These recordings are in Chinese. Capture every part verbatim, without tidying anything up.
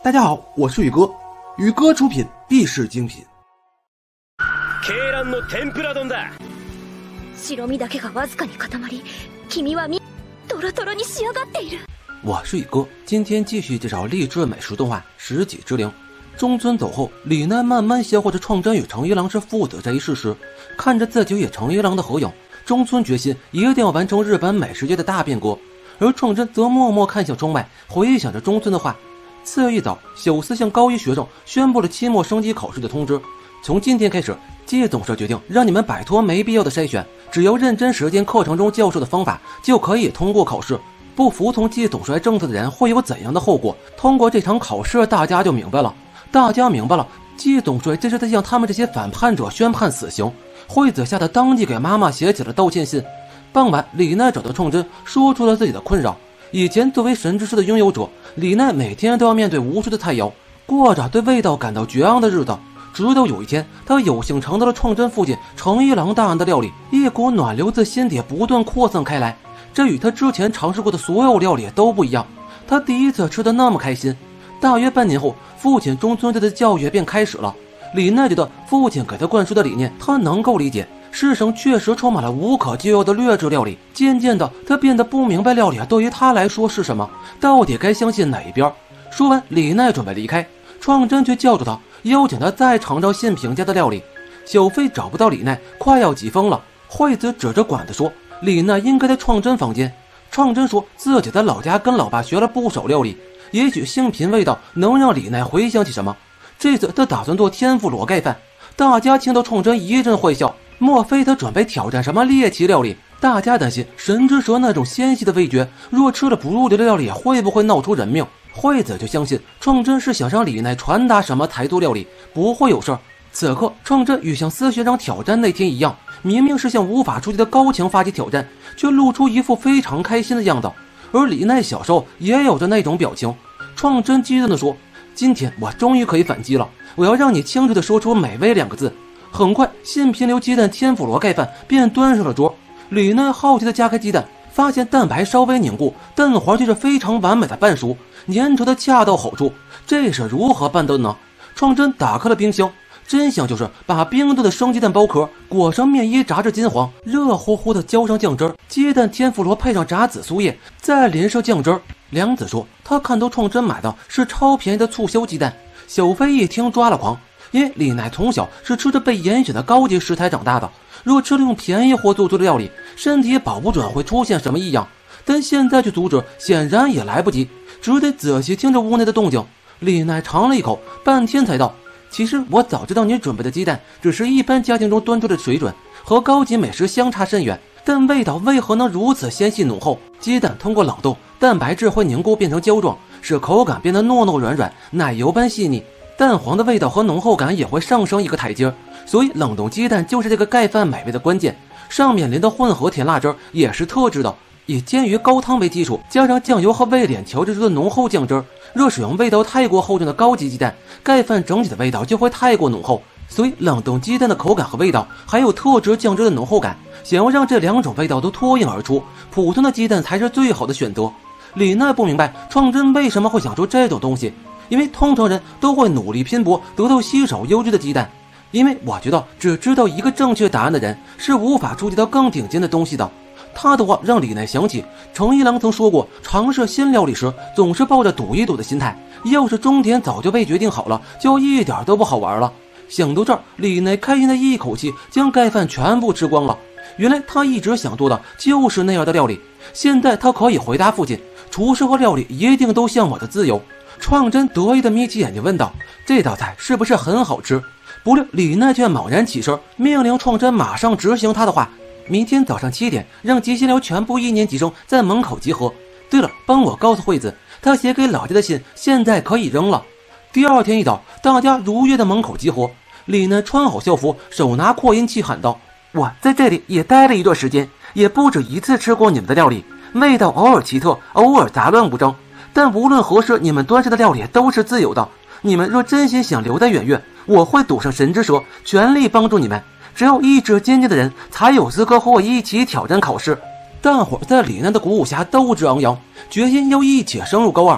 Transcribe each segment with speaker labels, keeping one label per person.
Speaker 1: 大家好，我是宇哥，宇哥出品必是精品。
Speaker 2: 鶏卵の天ぷら丼だ。
Speaker 3: 白身だけがわずかに固まり、君はみトロトロに仕上がっている。
Speaker 4: 我是宇哥，今天继续介绍励志美食动画《十己之灵》。中村走后，李奈慢慢消化着创真与成一郎是父子这一事实，看着自己与成一郎的合影，中村决心一定要完成日本美食界的大变革。而创真则默默看向窗外，回想着中村的话。次日一早，小司向高一学生宣布了期末升级考试的通知。从今天开始，季总社决定让你们摆脱没必要的筛选，只要认真实践课程中教授的方法，就可以通过考试。不服从季总帅政策的人会有怎样的后果？通过这场考试，大家就明白了。大家明白了，季总帅这是在向他们这些反叛者宣判死刑。惠子吓得当即给妈妈写起了道歉信。傍晚，李奈找到创真，说出了自己的困扰。以前作为神之师的拥有者，李奈每天都要面对无数的菜肴，过着对味道感到绝望的日子。直到有一天，他有幸尝到了创真父亲成一郎大人的料理，一股暖流自心底不断扩散开来。这与他之前尝试过的所有料理都不一样，他第一次吃得那么开心。大约半年后，父亲中村对他的教育便开始了。李奈觉得父亲给他灌输的理念他能够理解，世上确实充满了无可救药的劣质料理。渐渐的，他变得不明白料理对于他来说是什么，到底该相信哪一边。说完，李奈准备离开，创真却叫住他，邀请他再尝尝信平家的料理。小飞找不到李奈，快要急疯了。惠子指着管子说，李奈应该在创真房间。创真说自己在老家跟老爸学了不少料理，也许性平味道能让李奈回想起什么。这次他打算做天妇罗盖饭。大家听到创真一阵坏笑，莫非他准备挑战什么猎奇料理？大家担心神之蛇那种纤细的味觉，若吃了不入流的料理会不会闹出人命？惠子就相信创真是想让李奈传达什么才做料理，不会有事儿。此刻创真与向司学长挑战那天一样，明明是向无法出击的高墙发起挑战，却露出一副非常开心的样子。而李奈小时候也有着那种表情。创真激动地说，今天我终于可以反击了，我要让你清楚地说出美味两个字。很快，杏皮牛鸡蛋天妇罗盖饭便端上了桌。李奈好奇地夹开鸡蛋，发现蛋白稍微凝固，蛋黄却是非常完美的半熟，粘稠的恰到好处。这是如何办到的呢？创真打开了冰箱，真相就是把冰冻的生鸡蛋剥壳，裹上面衣炸至金黄，热乎乎的浇上酱汁儿，鸡蛋天妇罗配上炸紫苏叶，再淋上酱汁儿。梁子说他看到创真买的是超便宜的促销鸡蛋。小飞一听抓了狂，因为李奈从小是吃着被严选的高级食材长大的，若吃了用便宜货做出的料理，身体保不准会出现什么异样。但现在去阻止显然也来不及，只得仔细听着屋内的动静。李奈尝了一口，半天才道，其实我早知道你准备的鸡蛋只是一般家庭中端出的水准，和高级美食相差甚远，但味道为何能如此纤细浓厚？鸡蛋通过冷冻，蛋白质会凝固变成胶状，使口感变得糯糯软软，奶油般细腻。蛋黄的味道和浓厚感也会上升一个台阶，所以冷冻鸡蛋就是这个盖饭美味的关键。上面淋的混合甜辣汁也是特制的，以煎鱼高汤为基础，加上酱油和味脸调制出的浓厚酱汁。若使用味道太过厚重的高级鸡蛋，盖饭整体的味道就会太过浓厚。所以冷冻鸡蛋的口感和味道，还有特制酱汁的浓厚感，想要让这两种味道都脱颖而出，普通的鸡蛋才是最好的选择。李奈不明白创真为什么会想出这种东西，因为通常人都会努力拼搏得到稀少优质的鸡蛋。因为我觉得只知道一个正确答案的人是无法触及到更顶尖的东西的。他的话让李奈想起成一郎曾说过，尝试新料理时总是抱着赌一赌的心态，要是终点早就被决定好了，就一点都不好玩了。想到这儿，李奈开心的一口气将盖饭全部吃光了。原来他一直想做的就是那样的料理，现在他可以回答父亲，厨师和料理一定都向我的自由。创真得意的眯起眼睛问道，这道菜是不是很好吃？不料李奈却猛然起身，命令创真马上执行他的话，明天早上七点让吉西寮全部一年级生在门口集合。对了，帮我告诉惠子，他写给老家的信现在可以扔了。第二天一早，大家如约的门口集合。李奈穿好校服，手拿扩音器喊道，我在这里也待了一段时间，也不止一次吃过你们的料理，味道偶尔奇特，偶尔杂乱无章，但无论何时你们端上的料理都是自由的。你们若真心想留在远月，我会赌上神之蛇，全力帮助你们。只有意志坚定的人才有资格和我一起挑战考试。大伙在李奈的鼓舞下斗志昂扬，决心要一起升入高二。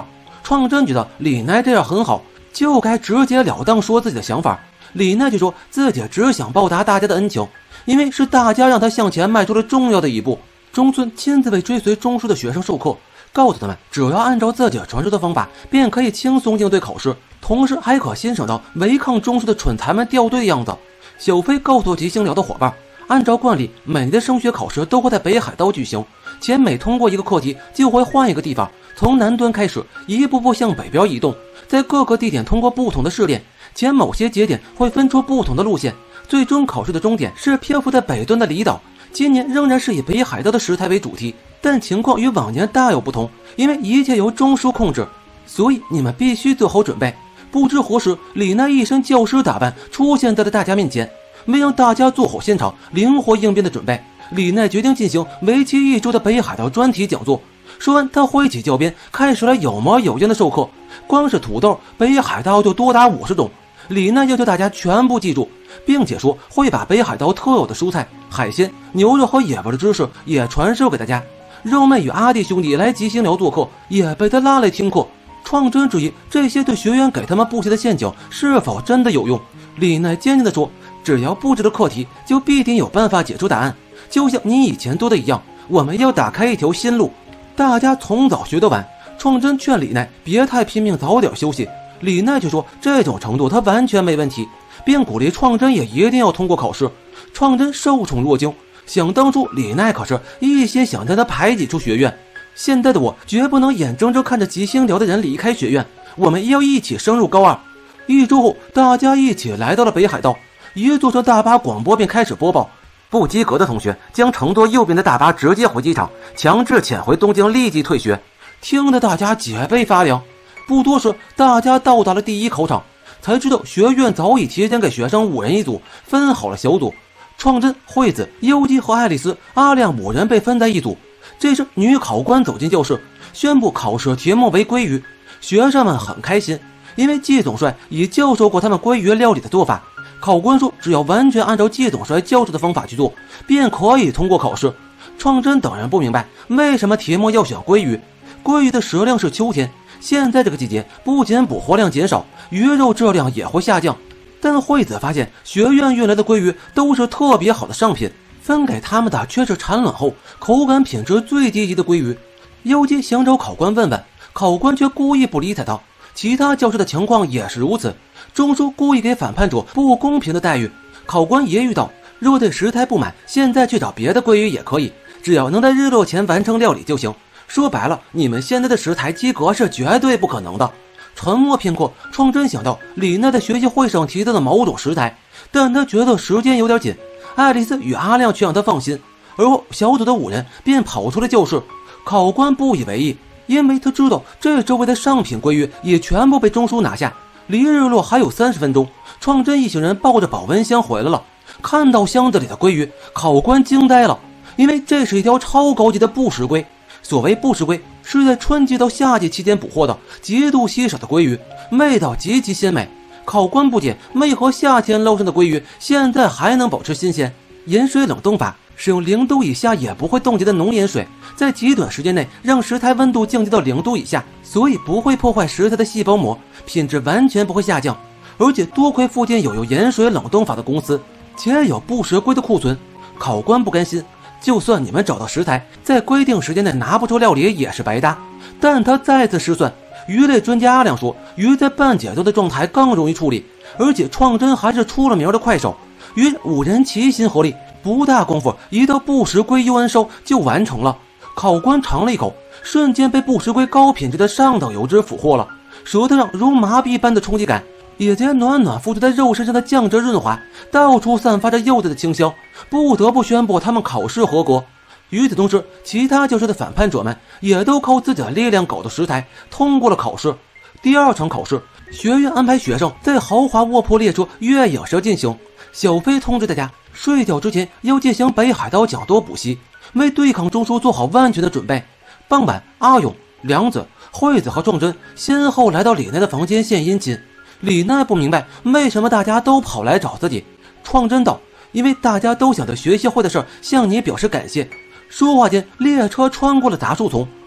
Speaker 4: 创真觉得李奈这样很好，就该直截了当说自己的想法。李奈却说自己只想报答大家的恩情，因为是大家让他向前迈出了重要的一步。中村亲自为追随中书的学生授课，告诉他们只要按照自己传授的方法，便可以轻松应对考试，同时还可欣赏到违抗中书的蠢材们掉队的样子。小飞告诉吉星寮的伙伴，按照惯例，每年的升学考试都会在北海道举行，且每通过一个课题就会换一个地方，从南端开始一步步向北边移动，在各个地点通过不同的试炼，且某些节点会分出不同的路线，最终考试的终点是漂浮在北端的离岛。今年仍然是以北海道的石台为主题，但情况与往年大有不同，因为一切由中枢控制，所以你们必须做好准备。不知何时，李奈一身教师打扮出现在了大家面前。为让大家做好现场灵活应变的准备，李奈决定进行为期一周的北海道专题讲座。说完，他挥起教鞭，开始了有模有样的授课。光是土豆，北海道就多达五十种。李奈要求大家全部记住，并且说会把北海道特有的蔬菜、海鲜、牛肉和野味的知识也传授给大家。肉妹与阿弟兄弟来吉星寮做客，也被他拉来听课。创真质疑这些对学员给他们布下的陷阱是否真的有用。李奈坚定地说，只要布置了课题，就必定有办法解出答案，就像你以前做的一样，我们要打开一条新路。大家从早学到晚，创真劝李奈别太拼命，早点休息。李奈却说这种程度他完全没问题，并鼓励创真也一定要通过考试。创真受宠若惊，想当初李奈可是一心想将他排挤出学院，现在的我绝不能眼睁睁看着吉星寮的人离开学院，我们要一起升入高二。一周后，大家一起来到了北海道，一坐上大巴，广播便开始播报。不及格的同学将乘坐右边的大巴直接回机场，强制遣回东京，立即退学。听得大家脊背发凉。不多时，大家到达了第一考场，才知道学院早已提前给学生五人一组，分好了小组。创真、惠子、优姬和爱丽丝、阿亮五人被分在一组。这时，女考官走进教室，宣布考试题目为鲑鱼。学生们很开心，因为季总帅已教授过他们鲑鱼料理的做法。考官说，只要完全按照季总帅教授的方法去做，便可以通过考试。创真等人不明白为什么题目要选鲑鱼。鲑鱼的食量是秋天，现在这个季节不仅捕获量减少，鱼肉质量也会下降。但惠子发现学院运来的鲑鱼都是特别好的上品，分给他们的却是产卵后口感品质最低级的鲑鱼。优姬想找考官问问，考官却故意不理睬他。其他教师的情况也是如此，中枢故意给反叛者不公平的待遇。考官也遇到，若对食材不满，现在去找别的鲑鱼也可以，只要能在日落前完成料理就行。说白了，你们现在的食材及格是绝对不可能的。沉默片刻，创真想到李奈在学习会上提到的某种食材，但他觉得时间有点紧。爱丽丝与阿亮却让他放心，而后小组的五人便跑出了教室。考官不以为意，因为他知道这周围的上品鲑鱼也全部被中枢拿下，离日落还有三十分钟。创真一行人抱着保温箱回来了，看到箱子里的鲑鱼，考官惊呆了，因为这是一条超高级的不食鲑。所谓不食鲑，是在春季到夏季期间捕获的极度稀少的鲑鱼，味道极其鲜美。考官不解为何夏天捞上的鲑鱼现在还能保持新鲜。盐水冷冻法使用零度以下也不会冻结的浓盐水，在极短时间内让食材温度降低到零度以下，所以不会破坏食材的细胞膜，品质完全不会下降。而且多亏附近有用盐水冷冻法的公司，且有不食鲑的库存。考官不甘心，就算你们找到食材，在规定时间内拿不出料理也是白搭。但他再次失算，鱼类专家阿亮说，鱼在半解冻的状态更容易处理，而且创真还是出了名的快手。于是五人齐心合力，不大功夫，一道不食鲑幽恩烧就完成了。考官尝了一口，瞬间被不食鲑高品质的上等油脂俘获了，舌头上如麻痹般的冲击感，也将暖暖附着在肉身上的酱汁润滑，到处散发着柚子的清香，不得不宣布他们考试合格。与此同时，其他教室的反叛者们也都靠自己的力量搞到食材，通过了考试。第二场考试，学院安排学生在豪华卧铺列车月影社进行。小飞通知大家，睡觉之前要进行北海道讲座补习，为对抗中枢做好万全的准备。傍晚，阿勇、良子、惠子和创真先后来到李奈的房间献殷勤。李奈不明白为什么大家都跑来找自己。创真道，因为大家都想对学习会的事向你表示感谢。说话间，列车穿过了杂树丛，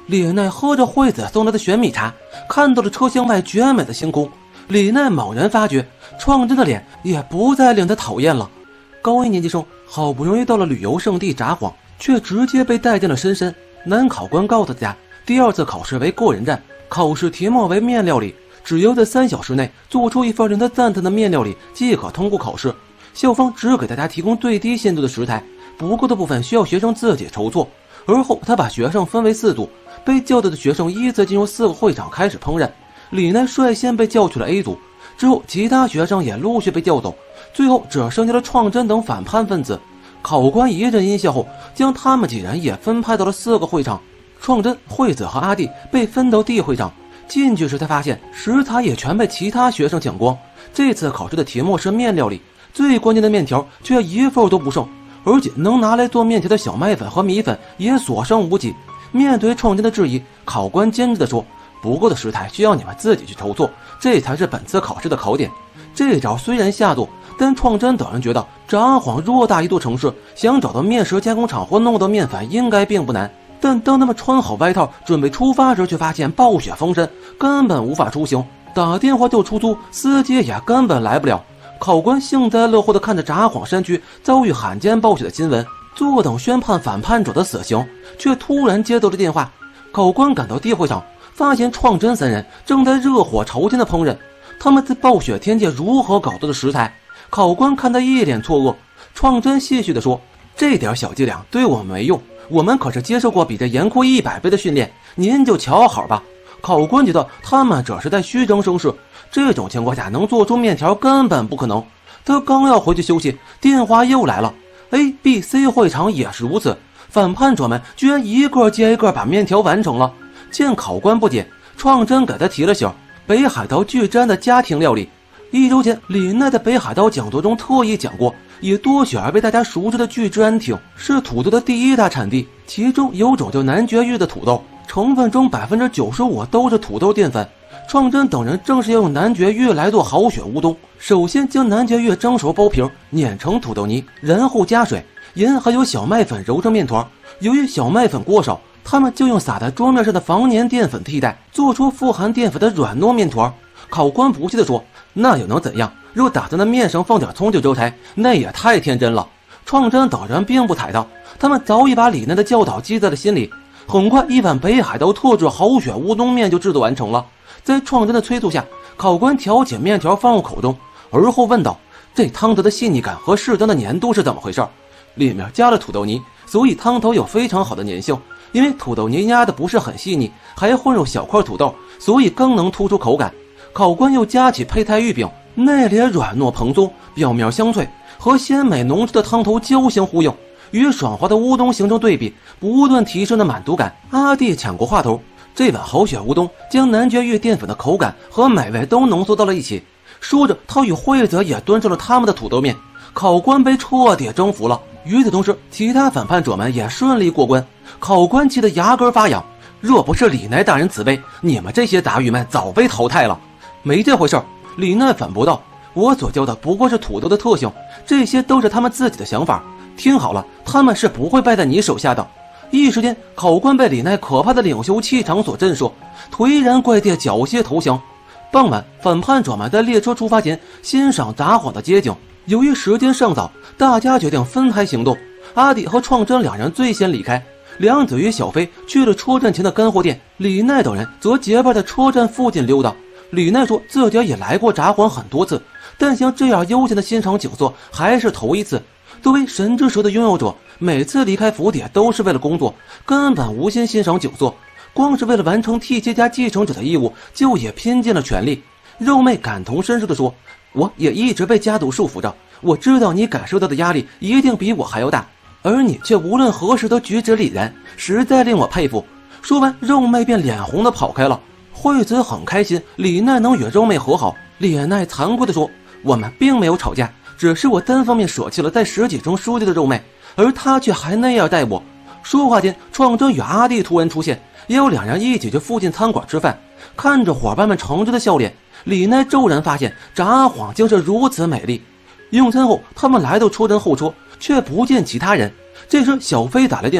Speaker 4: 李奈喝着惠子送来的玄米茶，看到了车厢外绝美的星空。李奈猛然发觉，创真的脸也不再令他讨厌了。高一年级生好不容易到了旅游胜地札幌，却直接被带进了深山。男考官告诉大家，第二次考试为个人战，考试题目为面料理，只要在三小时内做出一份令他赞叹的面料理，即可通过考试。校方只给大家提供最低限度的食材，不够的部分需要学生自己筹措。而后他把学生分为四组，被叫到的学生依次进入四个会场开始烹饪。李奈率先被叫去了 A 组，之后其他学生也陆续被调走，最后只剩下了创真等反叛分子。考官一阵阴笑后，将他们几人也分派到了四个会场。创真、惠子和阿弟被分到 D 会场，进去时才发现食材也全被其他学生抢光。这次考试的题目是面料理，最关键的面条却一份都不剩，而且能拿来做面条的小麦粉和米粉也所剩无几。面对创真的质疑，考官坚持地说，不够的食材需要你们自己去筹措，这才是本次考试的考点。这招虽然下作，但创真等人觉得札幌偌大一座城市，想找到面食加工厂或弄到面粉应该并不难。但当他们穿好外套准备出发时，却发现暴雪封山，根本无法出行，打电话叫出租，司机也根本来不了。考官幸灾乐祸地看着札幌山区遭遇罕见暴雪的新闻，坐等宣判反叛者的死刑，却突然接到了电话。考官赶到地会场，发现创真三人正在热火朝天的烹饪。他们在暴雪天界如何搞到的食材？考官看他一脸错愕。创真戏谑地说，这点小伎俩对我们没用，我们可是接受过比这严酷一百倍的训练，您就瞧好吧。考官觉得他们只是在虚张声势，这种情况下能做出面条根本不可能。他刚要回去休息，电话又来了。 A、B、C 会场也是如此，反叛者们居然一个接一个把面条完成了。见考官不解，创真给他提了醒：北海道巨瞻的家庭料理。一周前，李奈在北海道讲座中特意讲过，以多雪而被大家熟知的巨知安町是土豆的第一大产地，其中有种叫南蕨玉的土豆，成分中 百分之九十五 都是土豆淀粉。创真等人正是要用南蕨玉来做好雪乌冬。首先将南蕨玉蒸熟剥皮，碾成土豆泥，然后加水、盐还有小麦粉揉成面团。由于小麦粉过少，他们就用撒在桌面上的防粘淀粉替代，做出富含淀粉的软糯面团。考官不屑地说：“那又能怎样？若打在那面上放点葱就招财，那也太天真了。”创真等人并不踩到，他们早已把李奈的教导记在了心里。很快，一碗北海道特制好雪乌冬面就制作完成了。在创真的催促下，考官挑起面条放入口中，而后问道：“这汤头的细腻感和适当的粘度是怎么回事？”里面加了土豆泥，所以汤头有非常好的粘性。因为土豆泥压的不是很细腻，还混入小块土豆，所以更能突出口感。考官又加起胚胎玉饼，内里软糯蓬松，表面香脆，和鲜美浓稠的汤头交相呼应，与爽滑的乌冬形成对比，不断提升的满足感。阿弟抢过话头，这碗好雪乌冬将南蕨玉淀粉的口感和美味都浓缩到了一起。说着，他与惠子也端上了他们的土豆面。考官被彻底征服了。与此同时，其他反叛者们也顺利过关。考官气得牙根发痒，若不是李奈大人慈悲，你们这些杂鱼们早被淘汰了。没这回事儿，李奈反驳道：“我所教的不过是土豆的特性，这些都是他们自己的想法。听好了，他们是不会败在你手下的。”一时间，考官被李奈可怕的领袖气场所震慑，颓然跪地缴械投降。傍晚，反叛者们在列车出发前欣赏札幌的街景。由于时间尚早，大家决定分开行动。阿弟和创真两人最先离开，梁子与小飞去了车站前的干货店，李奈等人则结伴在车站附近溜达。李奈说自己也来过札幌很多次，但像这样悠闲的欣赏景色还是头一次。作为神之舌的拥有者，每次离开府邸都是为了工作，根本无心欣赏景色，光是为了完成替接家继承者的义务，就也拼尽了全力。肉妹感同身受地说：“我也一直被家族束缚着，我知道你感受到的压力一定比我还要大，而你却无论何时都举止凛然，实在令我佩服。”说完，肉妹便脸红地跑开了。惠子很开心李奈能与肉妹和好，李奈惭愧地说：“我们并没有吵架，只是我单方面舍弃了在十几中书记的肉妹，而她却还那样待我。”说话间，创真与阿弟突然出现，也有两人一起去附近餐馆吃饭。看着伙伴们诚挚的笑脸，李奈骤然发现札幌竟是如此美丽。用餐后，他们来到车站候车，却不见其他人。这时小飞打来电话，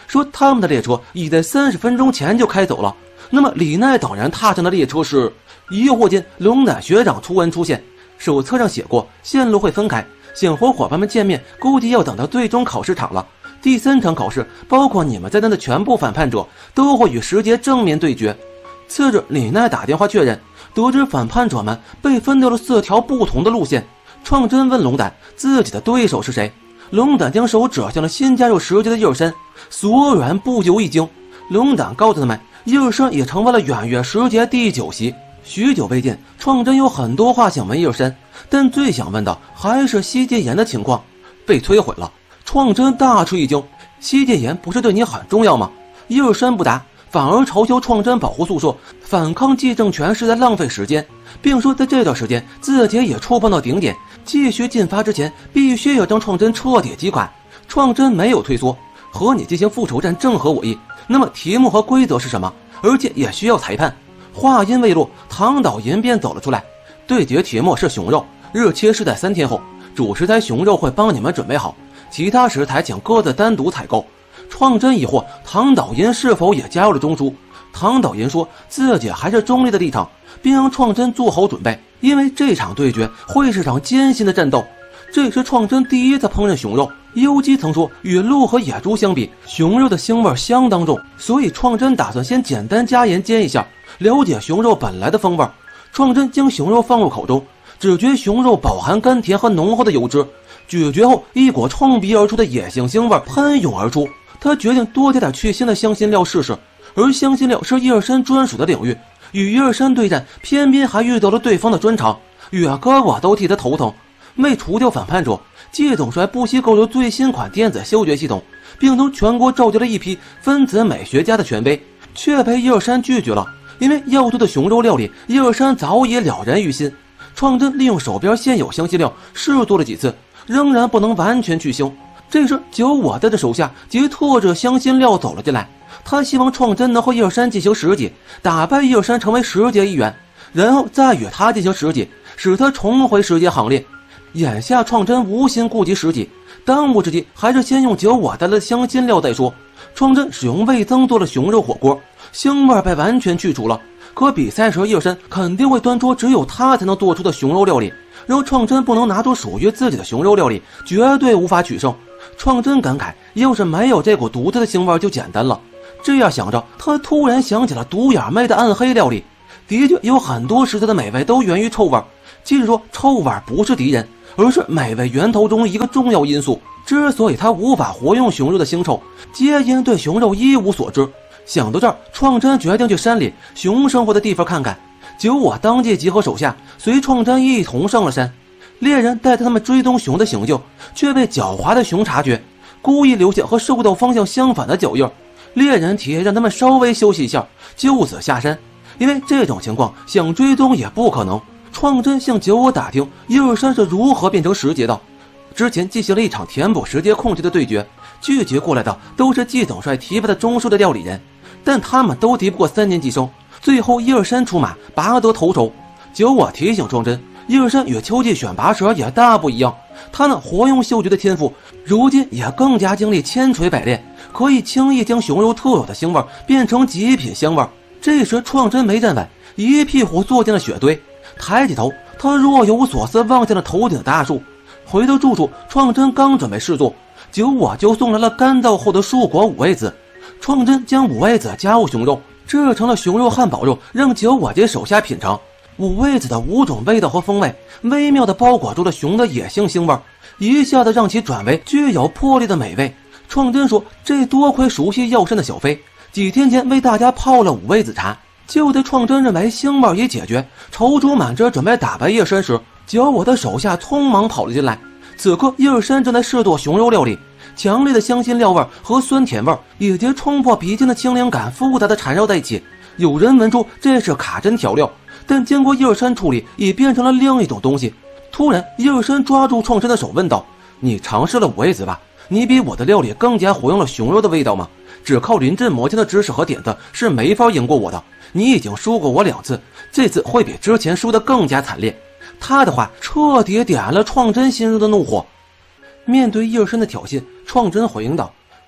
Speaker 4: 说他们的列车已在三十分钟前就开走了。那么李奈等人踏上的列车是……疑惑间，龙胆学长突然出现，手册上写过线路会分开，想和伙伴们见面，估计要等到最终考试场了。第三场考试，包括你们在内的全部反叛者都会与石阶正面对决。次日，李奈打电话确认，得知反叛者们被分掉了四条不同的路线。创真问龙胆自己的对手是谁，龙胆将手指向了新加入石阶的叶尔山，所有人不由一惊。龙胆告诉他们，叶尔山也成为了远月石阶第九席。许久未见，创真有很多话想问叶尔山，但最想问的还是西界岩的情况。被摧毁了，创真大吃一惊。西界岩不是对你很重要吗？叶尔山不答，反而嘲笑创真保护宿舍反抗继政权是在浪费时间，并说在这段时间自己也触碰到顶点，继续进发之前必须要将创真彻底击垮。创真没有退缩，和你进行复仇战正合我意，那么题目和规则是什么？而且也需要裁判。话音未落，唐岛银便走了出来。对决题目是熊肉，日期是在三天后，主食材熊肉会帮你们准备好，其他食材请各自单独采购。创真疑惑唐岛银是否也加入了中枢，唐岛银说自己还是中立的立场，并让创真做好准备，因为这场对决会是场艰辛的战斗。这是创真第一次烹饪熊肉，优基曾说与鹿和野猪相比，熊肉的腥味相当重，所以创真打算先简单加盐煎一下，了解熊肉本来的风味。创真将熊肉放入口中，只觉熊肉饱含甘甜和浓厚的油脂，咀嚼后一股冲鼻而出的野性腥味喷涌而出。他决定多加点去腥的香辛料试试，而香辛料是叶尔山专属的领域。与叶尔山对战，偏偏还遇到了对方的专长，越哥我都替他头疼。为除掉反叛者，季总帅不惜购入最新款电子嗅觉系统，并从全国召集了一批分子美学家的权威，却被叶尔山拒绝了。因为要做的熊肉料理，叶尔山早已了然于心。创真利用手边现有香辛料试做了几次，仍然不能完全去腥。这时九我带着手下及特制香辛料走了进来，他希望创真能和叶尔山进行十级，打败叶尔山成为十阶一员，然后再与他进行十级，使他重回十阶行列。眼下创真无心顾及十级，当务之急还是先用九我带来的香辛料再说。创真使用味增做了熊肉火锅，腥味被完全去除了。可比赛时叶尔山肯定会端出只有他才能做出的熊肉料理，然后创真不能拿出属于自己的熊肉料理，绝对无法取胜。创真感慨，要是没有这股独特的腥味就简单了。这样想着，他突然想起了独眼妹的暗黑料理。的确有很多食材的美味都源于臭味，即是说臭味不是敌人，而是美味源头中一个重要因素。之所以他无法活用熊肉的腥臭，皆因对熊肉一无所知。想到这儿，创真决定去山里熊生活的地方看看。九我当即集合手下，随创真一同上了山。猎人带着他们追踪熊的行径，却被狡猾的熊察觉，故意留下和兽道方向相反的脚印。猎人提议让他们稍微休息一下，就此下山。因为这种情况想追踪也不可能。创真向九我打听叶尔山是如何变成十阶的。之前进行了一场填补十阶空缺的对决，拒绝过来的都是季总帅提拔的中枢的料理人，但他们都敌不过三年级生。最后叶尔山出马，拔得头筹。九我提醒创真，叶尔山与秋季选拔时也大不一样，他那活用嗅觉的天赋，如今也更加经历千锤百炼，可以轻易将熊肉特有的腥味变成极品香味。这时创真没站稳，一屁股坐进了雪堆，抬起头，他若有所思望向了头顶的大树。回到住处，创真刚准备试做，九我就送来了干燥后的树果五味子。创真将五味子加入熊肉，制成了熊肉汉堡肉，让九我及手下品尝。五味子的五种味道和风味，微妙地包裹住了熊的野性腥味，一下子让其转为具有魄力的美味。创真说，这多亏熟悉药膳的小飞几天前为大家泡了五味子茶。就在创真认为腥味已解决，踌躇满志准备打败叶山时，九我的手下匆忙跑了进来。此刻叶山正在试做熊肉料理，强烈的香辛料味和酸甜味以及冲破鼻尖的清凉感复杂的缠绕在一起。有人闻出这是卡针调料，但经过叶山处理已变成了另一种东西。突然叶山抓住创真的手问道，你尝试了五味子吧？你比我的料理更加活用了熊肉的味道吗？只靠临阵磨枪的知识和点子是没法赢过我的，你已经输过我两次，这次会比之前输得更加惨烈。他的话彻底点燃了创真心中的怒火。面对叶山的挑衅，创真回应道，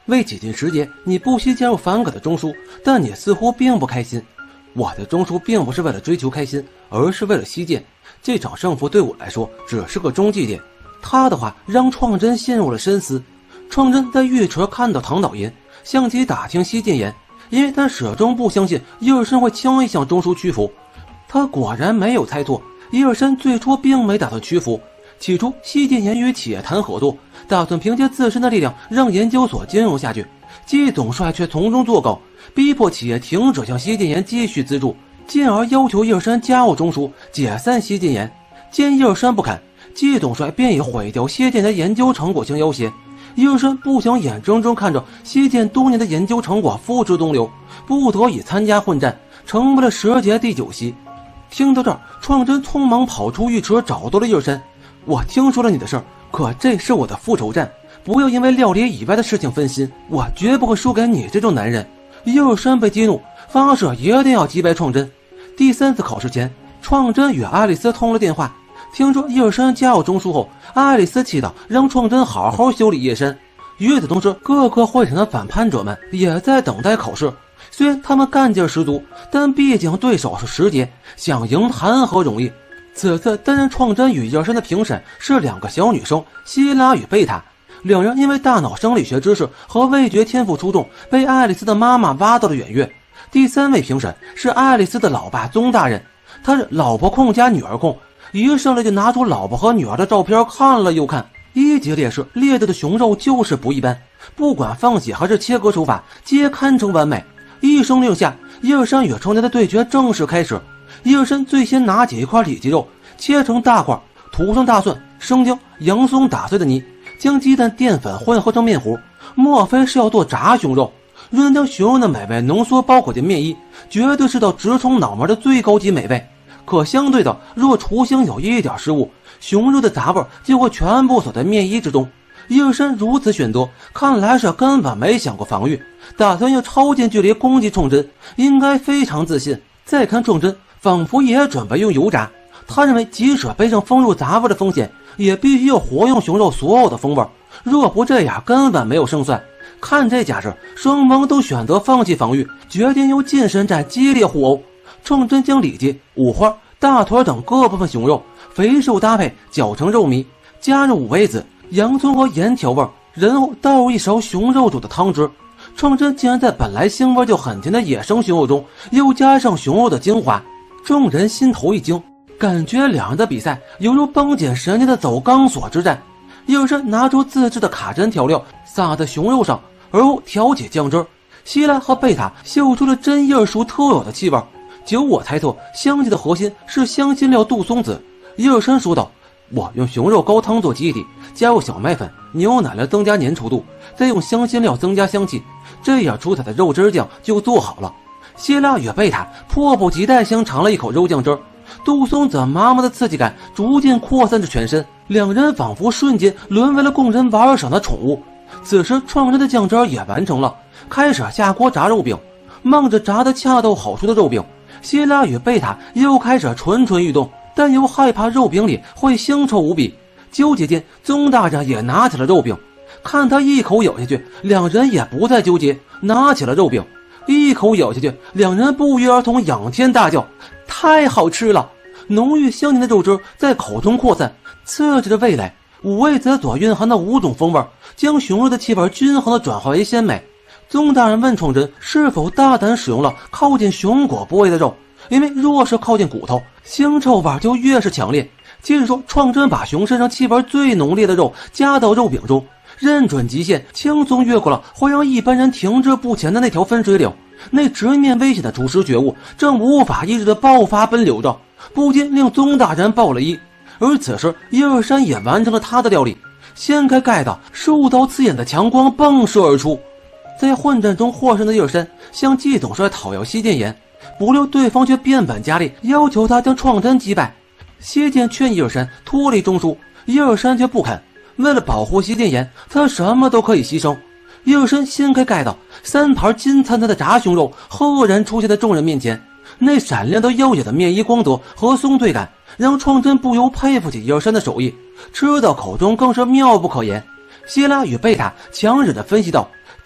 Speaker 4: 为挤进时节，你不惜加入反戈的中枢，但你似乎并不开心。我的中枢并不是为了追求开心，而是为了西剑。这场胜负对我来说只是个中继点。他的话让创真陷入了深思。创真在浴池看到唐导言，向其打听西剑言，因为他始终不相信伊尔森会轻易向中枢屈服。他果然没有猜错，伊尔森最初并没打算屈服。起初西剑言与企业谈合作，打算凭借自身的力量让研究所经营下去，季总帅却从中作梗，逼迫企业停止向西剑言继续资助，进而要求伊尔森加入中枢，解散西剑言。见伊尔森不肯，季总帅便以毁掉西剑的研究成果相要挟。伊尔森不想眼睁睁看着西剑多年的研究成果付之东流，不得已参加混战，成为了十节第九席。听到这儿，创真匆忙跑出浴池，找到了伊尔森。我听说了你的事儿，可这是我的复仇战，不要因为料理以外的事情分心，我绝不会输给你这种男人。伊尔森被激怒，发誓一定要击败创真。第三次考试前，创真与爱丽丝通了电话，听说伊尔森加入中枢后，爱丽丝祈祷让创真好好修理夜深。与此同时，各个会场的反叛者们也在等待考试。虽然他们干劲十足，但毕竟对手是十节，想赢谈何容易。此次担任创真与伊尔森的评审是两个小女生希拉与贝塔，两人因为大脑生理学知识和味觉天赋出众，被爱丽丝的妈妈挖到了远月。第三位评审是爱丽丝的老爸宗大人，他是老婆控加女儿控，一上来就拿出老婆和女儿的照片看了又看。一级烈士猎得的熊肉就是不一般，不管放血还是切割手法皆堪称完美。一声令下，伊尔森与创真的对决正式开始。伊尔森最先拿起一块里脊肉，切成大块，涂上大蒜、生姜、洋葱打碎的泥，将鸡蛋淀粉混合成面糊。莫非是要做炸熊肉？若能将熊肉的美味浓缩包裹进面衣，绝对是到直冲脑门的最高级美味。可相对的，若厨星有一点失误，熊肉的杂味就会全部锁在面衣之中。伊尔森如此选择，看来是根本没想过防御，打算要超近距离攻击创真，应该非常自信。再看创真，仿佛也准备用油炸。他认为即使背上风肉杂味的风险，也必须要活用熊肉所有的风味，若不这样根本没有胜算。看这架势，双方都选择放弃防御，决定用近身战激烈互殴。创真将里脊、五花、大腿等各部分熊肉肥瘦搭配搅成肉糜，加入五味子、洋葱和盐调味，然后倒入一勺熊肉煮的汤汁。创真竟然在本来腥味就很甜的野生熊肉中又加上熊肉的精华，众人心头一惊，感觉两人的比赛犹如绷紧神经的走钢索之战。伊尔森拿出自制的卡针调料撒在熊肉上，而后调起酱汁。希拉和贝塔嗅出了真叶树特有的气味，就我猜测香气的核心是香辛料杜松子。伊尔森说道，我用熊肉高汤做基底，加入小麦粉、牛奶来增加粘稠度，再用香辛料增加香气，这样出彩的肉汁酱就做好了。希拉与贝塔迫不及待想尝了一口肉酱汁，杜松子麻麻的刺激感逐渐扩散至全身，两人仿佛瞬间沦为了供人玩赏的宠物。此时创真的酱汁也完成了，开始下锅炸肉饼。望着炸得恰到好处的肉饼，希拉与贝塔又开始蠢蠢欲动，但又害怕肉饼里会腥臭无比。纠结间，宗大人也拿起了肉饼，看他一口咬下去，两人也不再纠结，拿起了肉饼，一口咬下去，两人不约而同仰天大叫，太好吃了！浓郁香甜的肉汁在口中扩散，刺激着味蕾。五味子所蕴含的五种风味将熊肉的气味均衡地转化为鲜美。宗大人问创真是否大胆使用了靠近熊果部位的肉，因为若是靠近骨头，腥臭味就越是强烈。接着说，创真把熊身上气味最浓烈的肉加到肉饼中，认准极限，轻松越过了会让一般人停滞不前的那条分水岭。那直面危险的厨师觉悟正无法抑制的爆发奔流着，不禁令宗大人爆了衣。而此时伊尔山也完成了他的料理，掀开盖子，数道刺眼的强光迸射而出。在混战中获胜的伊尔山向季总帅讨要西剑岩，不料对方却变本加厉，要求他将创真击败。西剑劝伊尔山脱离中枢，伊尔山却不肯。为了保护西剑岩，他什么都可以牺牲。伊尔山掀开盖子，三盘金灿灿的炸熊肉赫然出现在众人面前。那闪亮到耀眼的面衣光泽和松脆感，让创真不由佩服起伊尔山的手艺，吃到口中更是妙不可言。希拉与贝塔强忍着分析道，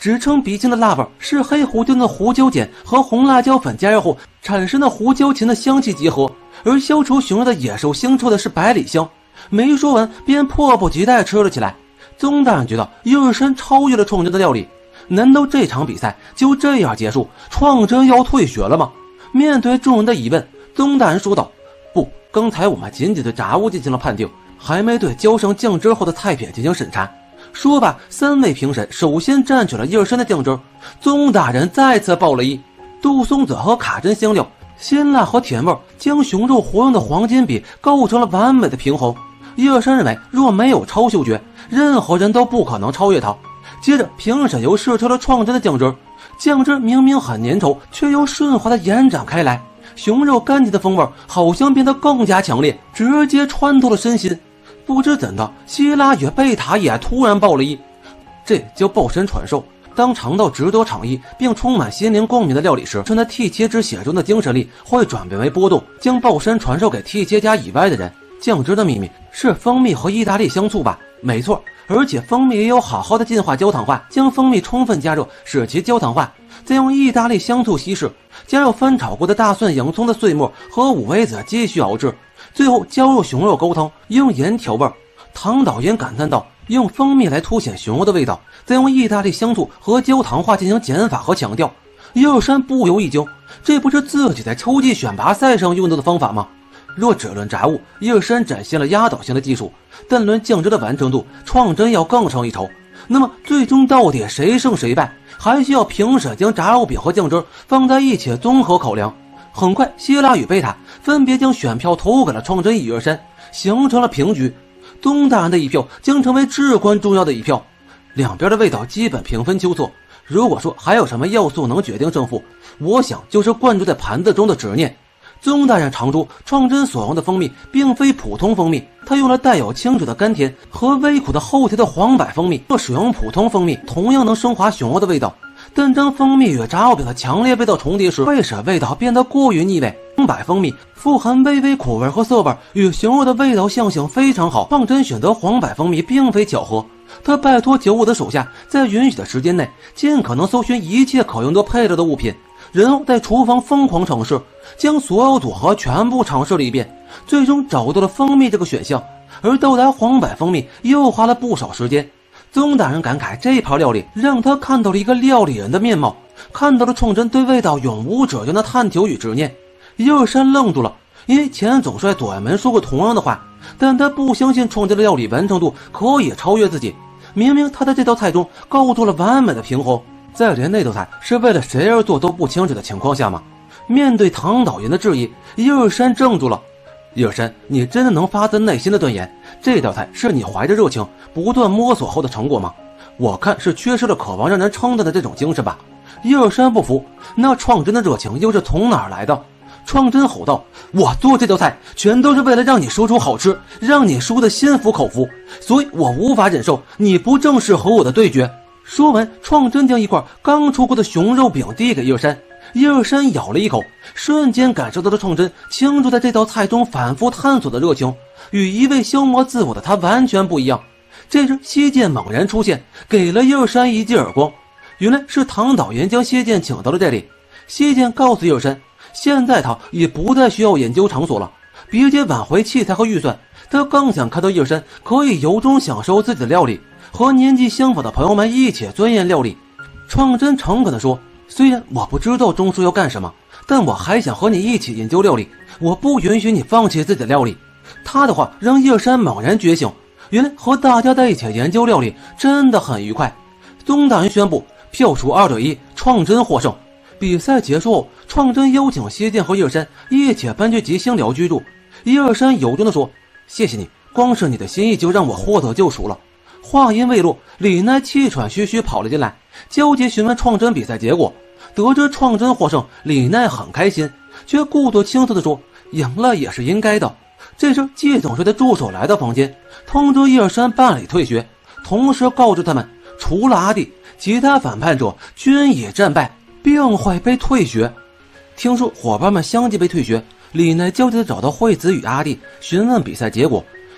Speaker 4: 直称鼻青的辣味是黑胡椒的胡椒碱和红辣椒粉加热后产生的胡椒芹的香气结合，而消除熊肉的野兽腥臭的是百里香。没说完便迫不及待吃了起来。宗大人觉得叶日深超越了创真的料理，难道这场比赛就这样结束，创真要退学了吗？面对众人的疑问，宗大人说道：不，刚才我们仅仅对炸物进行了判定，还没对浇上酱汁后的菜品进行审查。说罢，三位评审首先蘸取了叶日深的酱汁，宗大人再次爆了一。杜松子和卡针香料，辛辣和甜味将熊肉活用的黄金比构成了完美的平衡。叶日深认为，若没有超嗅觉，任何人都不可能超越他。接着，评审又试出了创真的酱汁，酱汁明明很粘稠，却又顺滑的延展开来，熊肉甘甜的风味好像变得更加强烈，直接穿透了身心。不知怎的，希拉与贝塔也突然爆了一，这叫爆身传授。当尝到值得尝意并充满心灵共鸣的料理时，趁他替切之血中的精神力会转变为波动，将爆身传授给替切家以外的人。酱汁的秘密是蜂蜜和意大利香醋吧？没错，而且蜂蜜也有好好的进化焦糖化，将蜂蜜充分加热，使其焦糖化，再用意大利香醋稀释，加入翻炒过的大蒜、洋葱的碎末和五味子继续熬制，最后浇入熊肉勾汤，用盐调味。唐导演感叹道：用蜂蜜来凸显熊肉的味道，再用意大利香醋和焦糖化进行减法和强调。叶日深不由一惊，这不是自己在秋季选拔赛上用到的方法吗？若只论炸物，叶日深展现了压倒性的技术，但论酱汁的完成度，创真要更胜一筹。那么最终到底谁胜谁败，还需要评审将炸物饼和酱汁放在一起综合考量。很快，希拉与贝塔分别将选票投给了创真与叶日深，形成了平局。宗大人的一票将成为至关重要的一票。两边的味道基本平分秋色，如果说还有什么要素能决定胜负，我想就是灌注在盘子中的执念。宗大人尝出创真所用的蜂蜜并非普通蜂蜜，他用了带有清楚的甘甜和微苦的后甜的黄柏蜂蜜。若使用普通蜂蜜同样能升华熊肉的味道，但当蜂蜜与炸物饼的强烈味道重叠时，会使味道变得过于腻味。黄柏蜂蜜富含微微苦味和涩味，与熊肉的味道相性非常好。创真选择黄柏蜂蜜并非巧合，他拜托九五的手下在允许的时间内尽可能搜寻一切可用作配料的物品，然后在厨房疯狂尝试，将所有组合全部尝试了一遍，最终找到了蜂蜜这个选项。而到达黄柏蜂蜜又花了不少时间。宗大人感慨，这盘料理让他看到了一个料理人的面貌，看到了创真对味道永无止境的探求与执念。叶日深愣住了，因为前总帅左卫门说过同样的话，但他不相信创真的料理完成度可以超越自己。明明他在这道菜中构筑了完美的平衡，在连那道菜是为了谁而做都不清楚的情况下吗？面对唐导演的质疑，叶日深怔住了。叶日深，你真的能发自内心的断言，这道菜是你怀着热情不断摸索后的成果吗？我看是缺失了渴望让人称赞的这种精神吧。叶日深不服，那创真的热情又是从哪儿来的？创真吼道：我做这道菜全都是为了让你说出好吃，让你说的心服口服，所以我无法忍受你不正式和我的对决。说完，创真将一块刚出锅的熊肉饼递给叶日深。叶日深咬了一口，瞬间感受到了创真倾注在这道菜中反复探索的热情，与一味消磨自我的他完全不一样。这时谢剑猛然出现，给了叶日深一记耳光。原来是唐导演将谢剑请到了这里。谢剑告诉叶日深，现在他也不再需要研究场所了，别接挽回器材和预算，他更想看到叶日深可以由衷享受自己的料理，和年纪相仿的朋友们一起钻研料理。创真诚恳地说，虽然我不知道钟叔要干什么，但我还想和你一起研究料理，我不允许你放弃自己的料理。他的话让叶山猛然觉醒，原来和大家在一起研究料理真的很愉快。宗大人宣布票数二对一，创真获胜。比赛结束后，创真邀请谢剑和叶山一起搬去吉星寮居住。叶山由衷地说，谢谢你，光是你的心意就让我获得救赎了。话音未落，李奈气喘吁吁跑了进来，焦急询问创真比赛结果。得知创真获胜，李奈很开心，却故作轻松地说，赢了也是应该的。这时季总帅的助手来到房间，通知叶山办理退学，同时告知他们，除了阿弟，其他反叛者均已战败，并会被退学。听说伙伴们相继被退学，李奈焦急地找到惠子与阿弟询问比赛结果。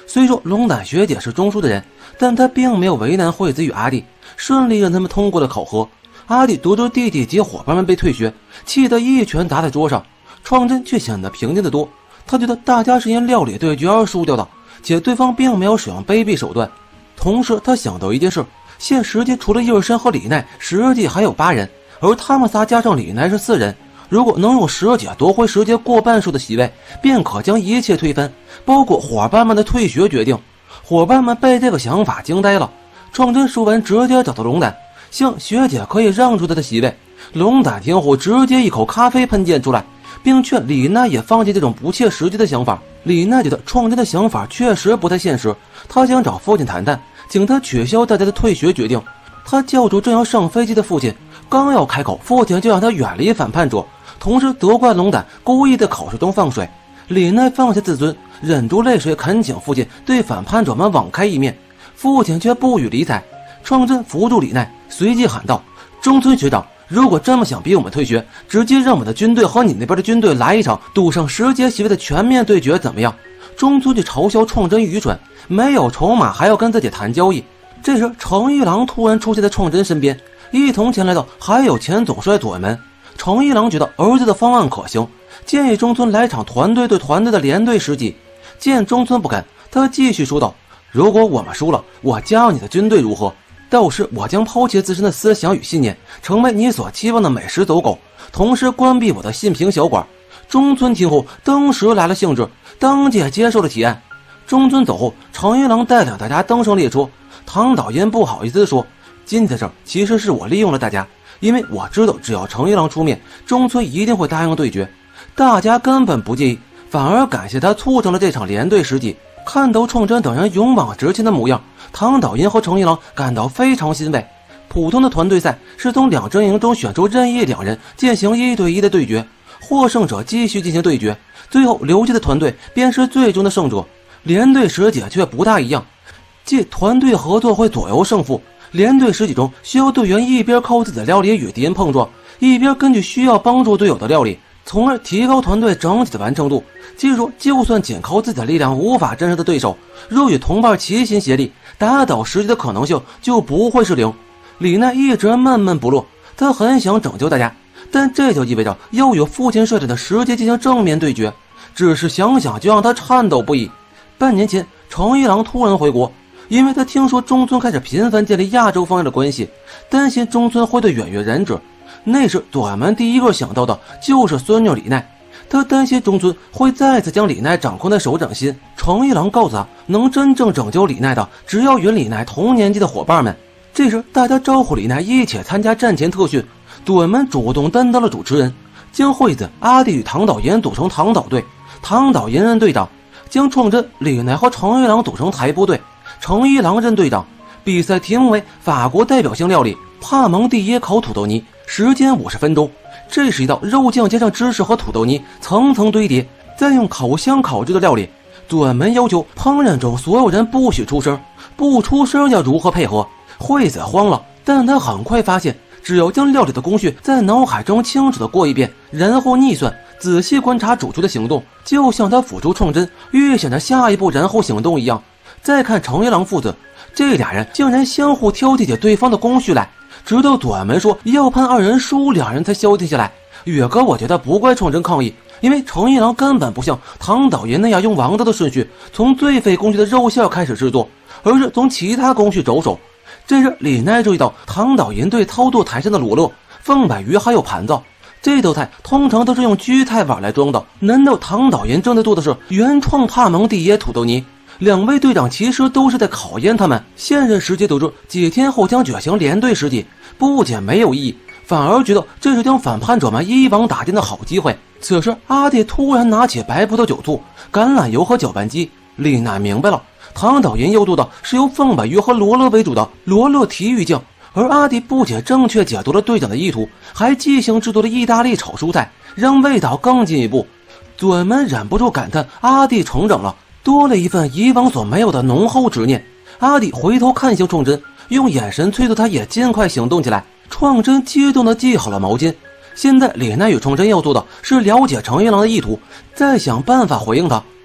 Speaker 4: 虽说龙胆学姐是中枢的人，但她并没有为难惠子与阿弟，顺利让他们通过了考核。阿弟得知弟弟及伙伴们被退学，气得一拳打在桌上。创真却显得平静得多，他觉得大家是因料理对决而输掉的，且对方并没有使用卑鄙手段。同时他想到一件事，现实际除了叶尔森和李奈，实际还有八人，而他们仨加上李奈是四人。如果能用石姐夺回石阶过半数的席位，便可将一切推翻，包括伙伴们的退学决定。伙伴们被这个想法惊呆了。创真说完直接找到龙胆，希望学姐可以让出他的席位。龙胆听后直接一口咖啡喷溅出来，并劝李奈也放弃这种不切实际的想法。李奈觉得创真的想法确实不太现实，他想找父亲谈谈，请他取消大家的退学决定。他叫住正要上飞机的父亲，刚要开口，父亲就让他远离反叛者，同时责怪龙胆故意在口水中放水。李奈放下自尊，忍住泪水恳请父亲对反叛者们网开一面，父亲却不予理睬。创真扶住李奈，随即喊道：中村学长，如果这么想逼我们退学，直接让我们的军队和你那边的军队来一场赌上十阶席位的全面对决怎么样？中村就嘲笑创真愚蠢，没有筹码还要跟自己谈交易。这时成一郎突然出现在创真身边，一同前来的还有前总帅左卫门。成一郎觉得儿子的方案可行，建议中村来场团队对团队的连队时机。见中村不肯，他继续说道：如果我们输了，我加入你的军队如何？到时我将抛弃自身的思想与信念，成为你所期望的美食走狗，同时关闭我的信平小馆。中村听后当时来了兴致，当即接受了提案。中村走后，成一郎带领大家登上列车。唐导演不好意思地说：今天的事其实是我利用了大家，因为我知道只要成一郎出面，中村一定会答应对决。大家根本不介意，反而感谢他促成了这场连队时机。看到创真等人勇往直前的模样，唐导演和成一郎感到非常欣慰。普通的团队赛是从两阵营中选出任意两人进行一对一的对决，获胜者继续进行对决，最后留下的团队便是最终的胜者。连队时节却不大一样，即团队合作会左右胜负。连队时节中需要队员一边靠自己的料理与敌人碰撞，一边根据需要帮助队友的料理，从而提高团队整体的完成度。记住，就算仅靠自己的力量无法战胜的对手，若与同伴齐心协力，打倒实际的可能性就不会是零。李奈一直闷闷不乐，他很想拯救大家，但这就意味着要与父亲率领的十阶进行正面对决，只是想想就让他颤抖不已。半年前，成一郎突然回国，因为他听说中村开始频繁建立亚洲方面的关系，担心中村会对远月人质。那时左卫门第一个想到的就是孙女李奈，他担心中村会再次将李奈掌控在手掌心。成一郎告诉他，能真正拯救李奈的只要与李奈同年纪的伙伴们。这时大家招呼李奈一起参加战前特训，左卫门主动担当了主持人，将惠子、阿弟与唐导演组成唐导队，唐导演任队长，将创真、李奈和成一郎组成台部队，成一郎任队长。比赛题目为法国代表性料理帕蒙蒂耶烤土豆泥，时间五十分钟。这是一道肉酱加上芝士和土豆泥层层堆叠，再用烤箱烤制的料理。左卫门要求烹饪中所有人不许出声，不出声要如何配合？惠子慌了，但他很快发现，只要将料理的工序在脑海中清楚地过一遍，然后逆算，仔细观察主厨的行动，就像他辅助创真预想着下一步然后行动一样。再看成一郎父子，这俩人竟然相互挑剔起对方的工序来，直到左卫门说要判二人输，两人才消停下来。月哥我觉得不怪创真抗议，因为成一郎根本不像唐导演那样用王道的顺序从最费工序的肉馅开始制作，而是从其他工序着手。这时李奈注意到唐导演对操作台上的罗勒、凤柏鱼还有盘子，这道菜通常都是用居菜碗来装的，难道唐导演正在做的是原创帕蒙蒂耶土豆泥？两位队长其实都是在考验他们。现任时节得知几天后将举行连队时节，不仅没有意义，反而觉得这是将反叛者们一网打尽的好机会。此时阿弟突然拿起白葡萄酒醋、橄榄油和搅拌机，李奈明白了，唐导演要做的是由凤柏鱼和罗勒为主的罗勒提鱼酱，而阿弟不仅正确解读了队长的意图，还即兴制作了意大利炒蔬菜，让味道更进一步。左卫门忍不住感叹阿弟成长了，多了一份以往所没有的浓厚执念。阿弟回头看向创真，用眼神催促他也尽快行动起来。创真激动地系好了毛巾。现在李奈与创真要做的是了解成一郎的意图，再想办法回应他。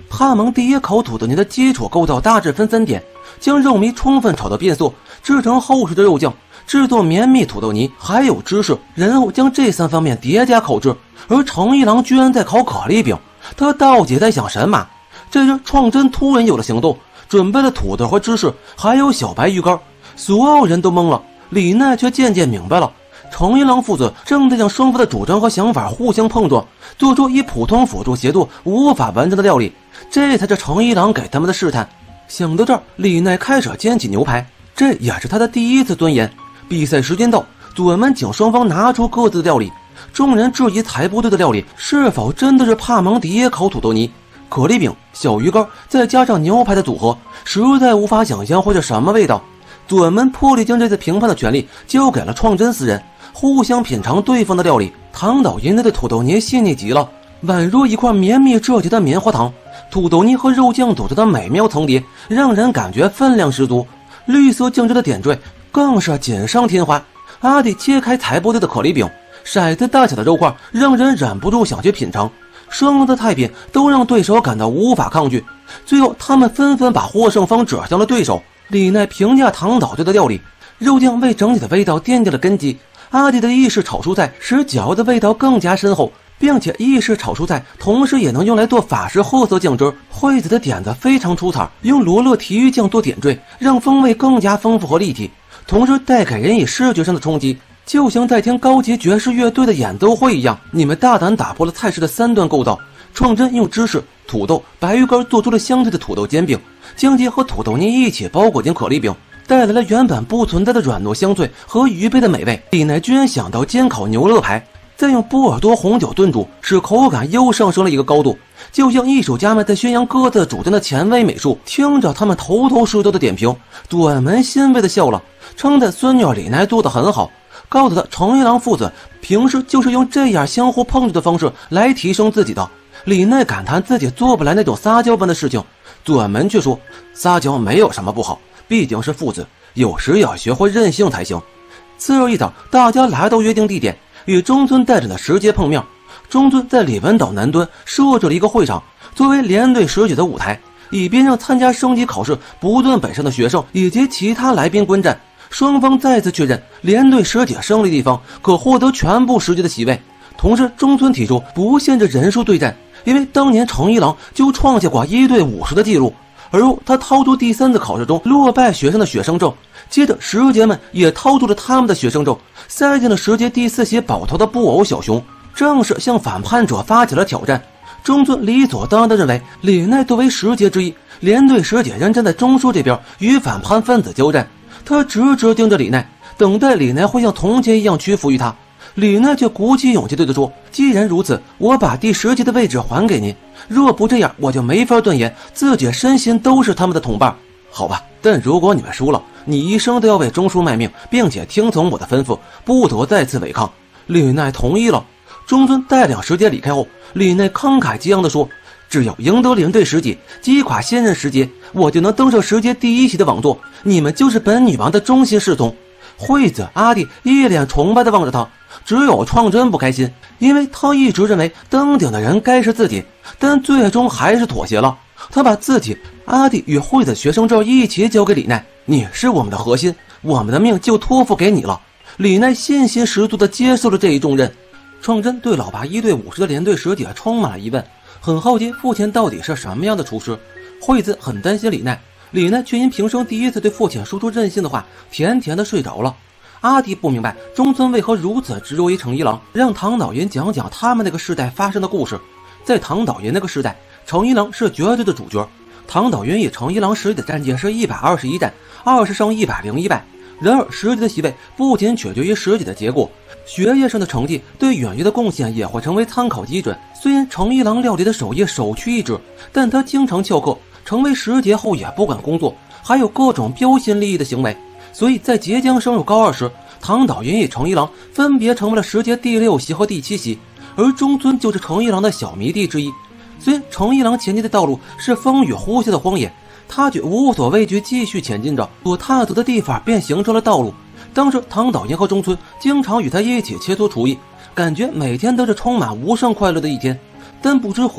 Speaker 4: 帕蒙第一口土豆泥的基础构造大致分三点：将肉糜充分炒到变色，制成厚实的肉酱，制作绵密土豆泥，还有芝士，然后将这三方面叠加烤制。而成一郎居然在烤可丽饼，他到底在想什么？这时创真突然有了行动，准备了土豆和芝士，还有小白鱼干。所有人都懵了，李奈却渐渐明白了。成一郎父子正在将双方的主张和想法互相碰撞，做出以普通辅助协作无法完成的料理，这才是成一郎给他们的试探。想到这儿，李奈开始煎起牛排，这也是他的第一次钻研。比赛时间到，组员们请双方拿出各自的料理。众人质疑裁部队的料理是否真的是帕蒙迪耶烤土豆泥、可丽饼、小鱼干再加上牛排的组合，实在无法想象会是什么味道。组员们破例将这次评判的权利交给了创真四人，互相品尝对方的料理。唐岛银内的土豆泥细腻极了，宛若一块绵密质地的棉花糖，土豆泥和肉酱组成的美妙层叠，让人感觉分量十足。绿色酱汁的点缀更是锦上添花。阿弟切开裁部队的可丽饼，骰子大小的肉块让人忍不住想去品尝。双方的菜品都让对手感到无法抗拒，最后他们纷纷把获胜方指向了对手。李奈评价唐岛队的料理，肉酱为整体的味道奠定了根基。阿弟的意式炒蔬菜使饺子的味道更加深厚，并且意式炒蔬菜同时也能用来做法式褐色酱汁。惠子的点子非常出彩，用罗勒提鱼酱做点缀，让风味更加丰富和立体，同时带给人以视觉上的冲击，就像在听高级爵士乐队的演奏会一样。你们大胆打破了菜式的三段构造，创真用芝士、土豆、白鱼干做出了相对的土豆煎饼，将其和土豆泥一起包裹进可丽饼，带来了原本不存在的软糯香脆和鱼贝的美味。李奈居然想到煎烤牛肋排，再用波尔多红酒炖煮，使口感又上升了一个高度，就像艺术家们在宣扬各自主张的前卫美术。听着他们头头是道的点评，短门欣慰的笑了，称赞孙女李奈做得很好，告诉他成一郎父子平时就是用这样相互碰撞的方式来提升自己的。李奈感叹自己做不来那种撒娇般的事情，短门却说撒娇没有什么不好，毕竟是父子，有时要学会任性才行。次日一早，大家来到约定地点，与中村带着的石阶碰面。中村在李文岛南端设置了一个会场，作为连队石姐的舞台，以便让参加升级考试不断北上的学生以及其他来宾观战。双方再次确认连队石姐胜利地方可获得全部石阶的席位。同时中村提出不限制人数对战，因为当年成一郎就创下过一对五十的记录。而后他掏出第三次考试中落败学生的学生证，接着石阶们也掏出了他们的学生证，塞进了石阶第四席宝头的布偶小熊，正式向反叛者发起了挑战。中村理所当然地认为李奈作为石阶之一，连队石姐人站在中枢这边与反叛分子交战。他直直盯着李奈，等待李奈会像从前一样屈服于他。李奈却鼓起勇气对他说，既然如此，我把第十级的位置还给您，若不这样，我就没法断言自己身心都是他们的同伴。好吧，但如果你们输了，你一生都要为中枢卖命，并且听从我的吩咐，不得再次违抗。李奈同意了。中村带领石阶离开后，李奈慷慨激昂地说，只要赢得领队石阶，击垮现任石阶，我就能登上石阶第一席的王座，你们就是本女王的忠心侍从。惠子、阿弟一脸崇拜地望着他，只有创真不开心，因为他一直认为登顶的人该是自己，但最终还是妥协了。他把自己、阿弟与惠子学生证一起交给李奈，你是我们的核心，我们的命就托付给你了。李奈信心十足地接受了这一重任。创真对老爸一对五十的连队石姐充满了疑问，很好奇父亲到底是什么样的厨师。惠子很担心李奈，李奈却因平生第一次对父亲说出任性的话，甜甜的睡着了。阿弟不明白中村为何如此执着于成一郎，让唐岛银讲讲他们那个时代发生的故事。在唐岛银那个时代，成一郎是绝对的主角。唐岛银与成一郎实际的战绩是一百二十一战，二十胜一百零一败。然而实际的席位不仅取决于实际的结果，学业上的成绩对远距的贡献也会成为参考基准。虽然成一郎料理的手艺首屈一指，但他经常翘课，成为石阶后也不敢工作，还有各种标新立异的行为。所以在即将升入高二时，唐岛银与成一郎分别成为了石阶第六席和第七席，而中村就是成一郎的小迷弟之一。虽然成一郎前进的道路是风雨呼啸的荒野，他却无所畏惧继续前进着，所踏足的地方便形成了道路。当时唐岛银和中村经常与他一起切磋厨艺，感觉每天都是充满无上快乐的一天。但不知何时，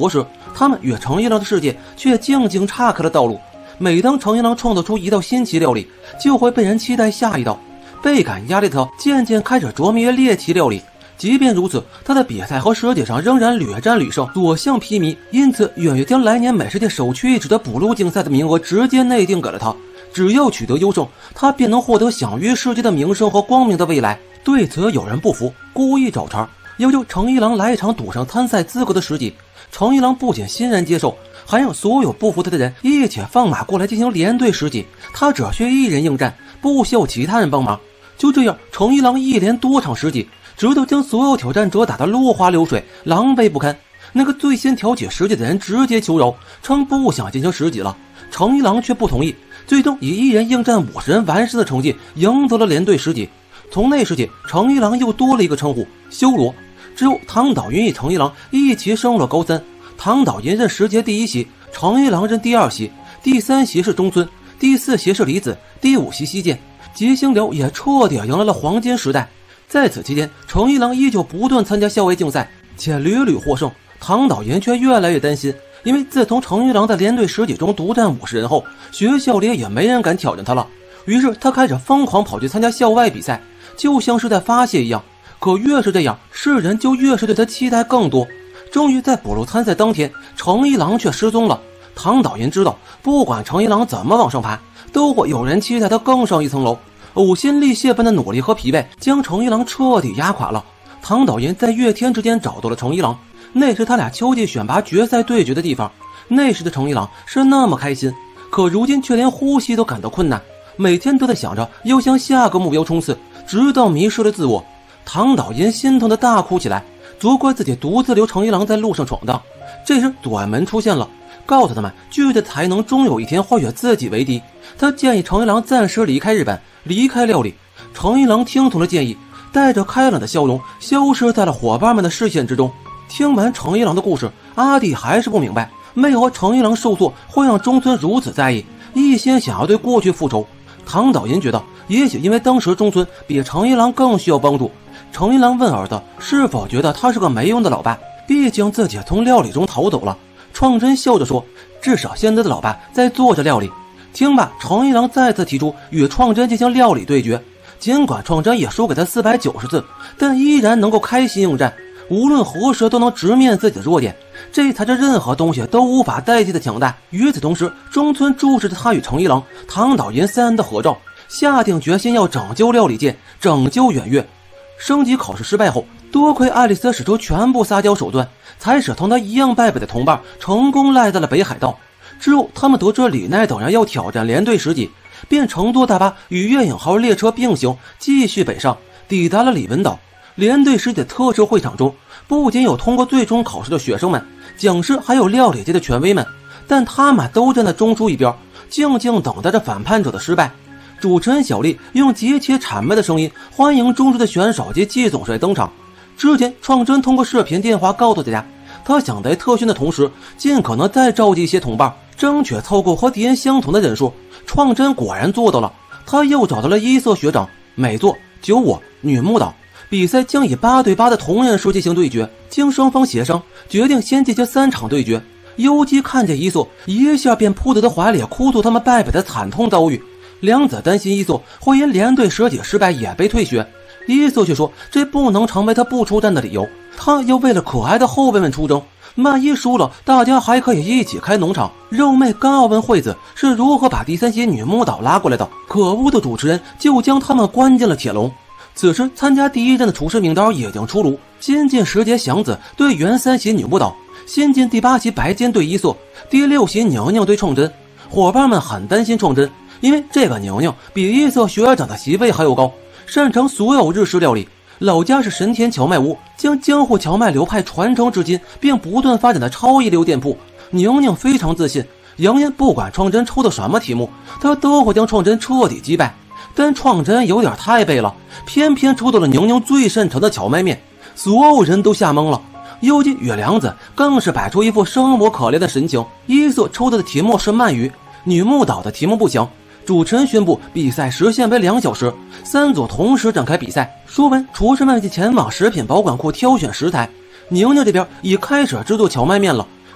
Speaker 4: 他们与程一郎的世界却静静岔开了道路。每当程一郎创造出一道新奇料理，就会被人期待下一道。倍感压力的他渐渐开始着迷于猎奇料理。即便如此，他在比赛和实际上仍然屡战屡胜，所向披靡，因此远远将来年美食界首屈一指的捕鹿竞赛的名额直接内定给了他。只要取得优胜，他便能获得享誉世界的名声和光明的未来。对此有人不服，故意找茬，要求程一郎来一场赌上参赛资格的实际。程一郎不仅欣然接受，还让所有不服他的人一起放马过来进行连队实际，他只需一人应战，不需要其他人帮忙。就这样，程一郎一连多场实际，直到将所有挑战者打得落花流水，狼狈不堪。那个最先挑起实际的人直接求饶，称不想进行实际了。程一郎却不同意，最终以一人应战五十人完胜的成绩赢得了连队实际。从那时起，程一郎又多了一个称呼——修罗。之后，唐岛银与程一郎一起升入了高三。唐岛银任十节第一席，程一郎任第二席，第三席是中村，第四席是离子，第五席西见。吉星流也彻底迎来了黄金时代。在此期间，程一郎依旧不断参加校外竞赛，且屡屡获胜。唐岛银却越来越担心，因为自从程一郎在连队实际中独占五十人后，学校里也没人敢挑战他了。于是他开始疯狂跑去参加校外比赛，就像是在发泄一样。可越是这样，世人就越是对他期待更多。终于在捕鹿参赛当天，程一郎却失踪了。唐岛银知道，不管程一郎怎么往上爬，都会有人期待他更上一层楼。呕心沥血般的努力和疲惫将程一郎彻底压垮了。唐岛银在月天之间找到了程一郎，那是他俩秋季选拔决赛对决的地方。那时的程一郎是那么开心，可如今却连呼吸都感到困难，每天都在想着要向下个目标冲刺，直到迷失了自我。唐岛银心疼的大哭起来，责怪自己独自留程一郎在路上闯荡。这时左岸门出现了，告诉他们巨大的才能终有一天会与自己为敌。他建议程一郎暂时离开日本，离开料理。程一郎听从了建议，带着开朗的笑容消失在了伙伴们的视线之中。听完程一郎的故事，阿弟还是不明白为何程一郎受挫会让中村如此在意，一心想要对过去复仇。唐岛银觉得也许因为当时中村比程一郎更需要帮助。程一郎问儿子是否觉得他是个没用的老爸，毕竟自己从料理中逃走了。创真笑着说，至少现在的老爸在做着料理。听罢，程一郎再次提出与创真进行料理对决。尽管创真也输给他四百九十次，但依然能够开心应战，无论何时都能直面自己的弱点，这才是任何东西都无法代替的强大。与此同时，中村注视着他与程一郎、唐岛银三人的合照，下定决心要拯救料理界，拯救远月。升级考试失败后，多亏爱丽丝使出全部撒娇手段，才使同他一样败北的同伴成功赖在了北海道。之后他们得知李奈等人要挑战连队十级，便乘坐大巴与月影号列车并行，继续北上，抵达了李文岛。连队十级的特设会场中，不仅有通过最终考试的学生们、讲师，还有料理界的权威们，但他们都站在中枢一边，静静等待着反叛者的失败。主持人小丽用极其谄媚的声音欢迎中枢的选手及季总帅登场。之前创真通过视频电话告诉大家，他想在特训的同时尽可能再召集一些同伴，争取凑够和敌人相同的人数。创真果然做到了，他又找到了一色学长、美作、九我、女木岛。比赛将以八对八的同人数进行对决，经双方协商决定先进行三场对决。优姬看见一色，一下便扑到他怀里，哭诉他们败北的惨痛遭遇。良子担心一色会因连队实体失败也被退学，一色却说这不能成为他不出战的理由，他要为了可爱的后辈们出征，万一输了，大家还可以一起开农场。肉妹刚要问惠子是如何把第三席女木岛拉过来的，可恶的主持人就将他们关进了铁笼。此时参加第一站的厨师名单已经出炉，新晋十节祥子对原三席女木岛，新晋第八席白间对一色，第六席宁宁对创真。伙伴们很担心创真，因为这个宁宁比一色学长的席位还要高，擅长所有日式料理，老家是神田荞麦屋，将江户荞麦流派传承至今，并不断发展的超一流店铺。宁宁非常自信，扬言不管创真抽的什么题目，他都会将创真彻底击败。但创真有点太背了，偏偏抽到了宁宁最擅长的荞麦面，所有人都吓懵了。优姬与良子更是摆出一副生无可恋的神情。一色抽到的题目是鳗鱼，女木岛的题目不详。主持人宣布比赛时限为两小时，三组同时展开比赛。说完，厨师们就前往食品保管库挑选食材。宁宁这边已开始制作荞麦面了，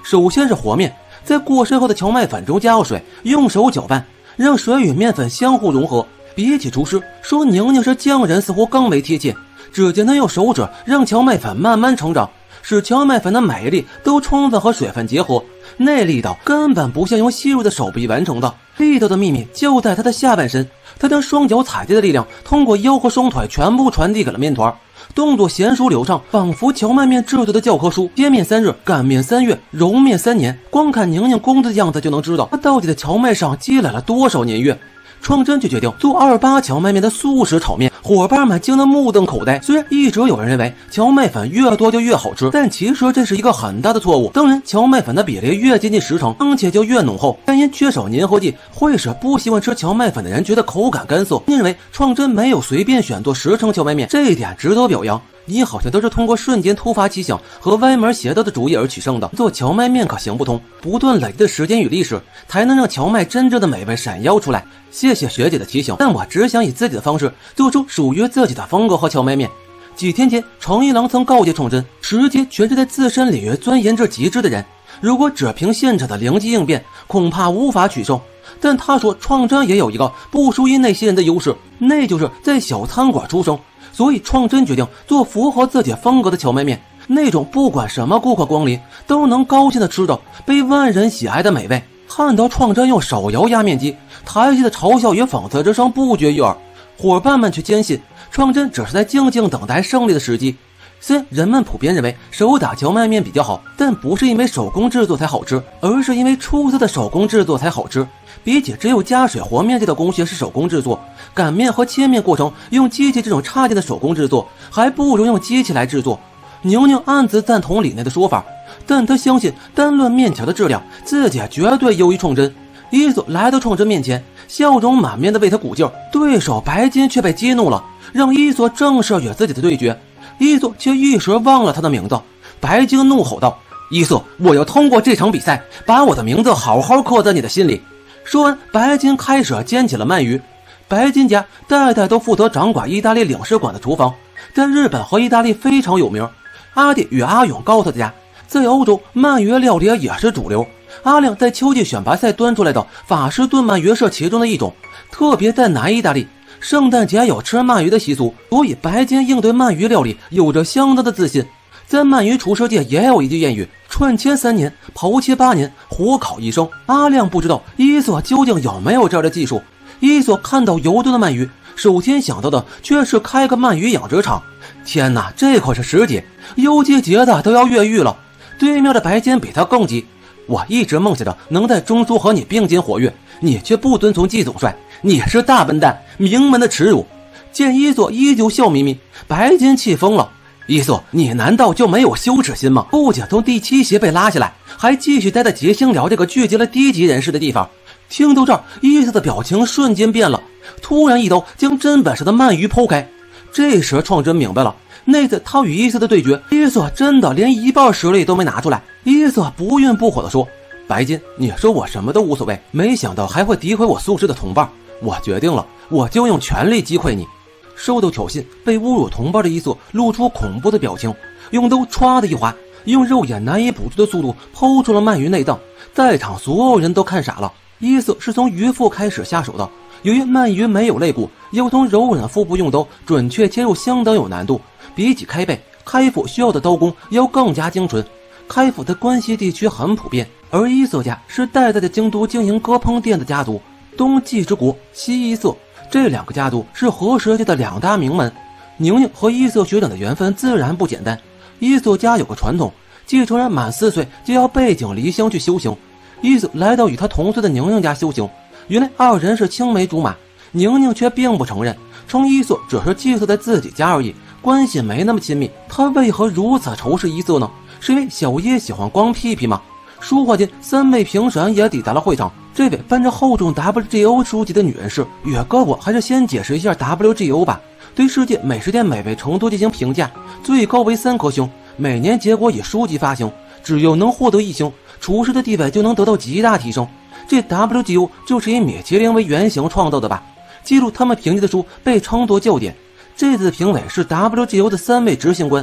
Speaker 4: 首先是和面，在过筛后的荞麦粉中加入水，用手搅拌，让水与面粉相互融合。比起厨师，说宁宁是匠人似乎更为贴切。只见他用手指让荞麦粉慢慢成长，使荞麦粉的每一粒都充分和水分结合，那力道根本不像用细弱的手臂完成的，力道的秘密就在他的下半身。他将双脚踩地的力量通过腰和双腿全部传递给了面团，动作娴熟流畅，仿佛荞麦面制作的教科书。切面三日，擀面三月，揉面三年。光看宁宁工作的样子就能知道，他到底在荞麦上积累了多少年月。创真却决定做二八荞麦面的速食炒面，伙伴们惊得目瞪口呆。虽然一直有人认为荞麦粉越多就越好吃，但其实这是一个很大的错误。当然，荞麦粉的比例越接近十成，而且就越浓厚。但因缺少粘合剂，会使不习惯吃荞麦粉的人觉得口感干涩。因为创真没有随便选做十成荞麦面，这一点值得表扬。你好像都是通过瞬间突发奇想和歪门邪道的主意而取胜的。做荞麦面可行不通，不断累积的时间与历史，才能让荞麦真正的美味闪耀出来。谢谢学姐的提醒，但我只想以自己的方式做出属于自己的风格和荞麦面。几天前，成一郎曾告诫创真，时节全是在自身领域钻研至极致的人，如果只凭现场的灵机应变，恐怕无法取胜。但他说，创真也有一个不输于那些人的优势，那就是在小餐馆出生。所以创真决定做符合自己风格的荞麦面，那种不管什么顾客光临都能高兴的吃到被万人喜爱的美味。看到创真用手摇压面机，台下的嘲笑与讽刺之声不绝于耳，伙伴们却坚信创真只是在静静等待胜利的时机。虽然人们普遍认为手打荞麦面比较好，但不是因为手工制作才好吃，而是因为出色的手工制作才好吃。比起只有加水和面这道工序是手工制作，擀面和切面过程用机器这种差劲的手工制作，还不如用机器来制作。宁宁暗自赞同李内的说法，但他相信单论面条的质量，自己绝对优于创真。伊索来到创真面前，笑容满面的为他鼓劲，对手白金却被激怒了，让伊索正式与自己的对决。伊索却一时忘了他的名字，白金怒吼道：伊索，我要通过这场比赛把我的名字好好刻在你的心里。说完，白金开始煎起了鳗鱼。白金家代代都负责掌管意大利领事馆的厨房，在日本和意大利非常有名。阿弟与阿勇告诉大家，在欧洲鳗鱼料理也是主流。阿亮在秋季选拔赛端出来的法式炖鳗鱼是其中的一种，特别在南意大利，圣诞节有吃鳗鱼的习俗，所以白金应对鳗鱼料理有着相当的自信。在鳗鱼厨师界也有一句谚语：串切三年，刨切八年，火烤一生。阿亮不知道伊索究竟有没有这样的技术。伊索看到油炖的鳗鱼，首先想到的却是开个鳗鱼养殖场。天哪，这可是时节，优阶节的都要越狱了。对面的白金比他更急，我一直梦想着能在中苏和你并肩活跃，你却不遵从季总帅，你是大笨蛋，名门的耻辱。见伊索依旧笑眯眯，白金气疯了。伊索，你难道就没有羞耻心吗？不仅从第七席被拉下来，还继续待在杰星寮这个聚集了低级人士的地方。听到这儿，伊索的表情瞬间变了，突然一刀将真本事的鳗鱼剖开。这时创真明白了，那次他与伊索的对决，伊索真的连一半实力都没拿出来。伊索不愠不火地说：白金，你说我什么都无所谓，没想到还会诋毁我素食的同伴。我决定了，我就用全力击溃你。受到挑衅被侮辱同伴的伊索露出恐怖的表情，用刀歘的一划，用肉眼难以捕捉的速度剖出了鳗鱼内脏。在场所有人都看傻了。伊索是从鱼腹开始下手的，由于鳗鱼没有肋骨，要从柔软的腹部用刀准确切入相当有难度，比起开背，开腹需要的刀工要更加精纯。开腹在关西地区很普遍，而伊索家是代代的京都经营割烹店的家族，东纪之国，西伊瑟，这两个家族是和食界的两大名门。宁宁和伊瑟学长的缘分自然不简单。伊瑟家有个传统，继承人满四岁就要背井离乡去修行。伊瑟来到与他同岁的宁宁家修行，原来二人是青梅竹马，宁宁却并不承认，称伊瑟只是寄宿在自己家而已，关系没那么亲密。他为何如此仇视伊瑟呢？是因为小叶喜欢光屁屁吗？说话间，三位评审也抵达了会场。这位搬着厚重 W G O 书籍的女人士，远哥我还是先解释一下 W G O 吧。对世界美食店美味程度进行评价，最高为三颗星，每年结果以书籍发行，只要能获得一星，厨师的地位就能得到极大提升。这 W G O 就是以米其林为原型创造的吧？记录他们评价的书被称作教典。这次评委是 W G O 的三位执行官。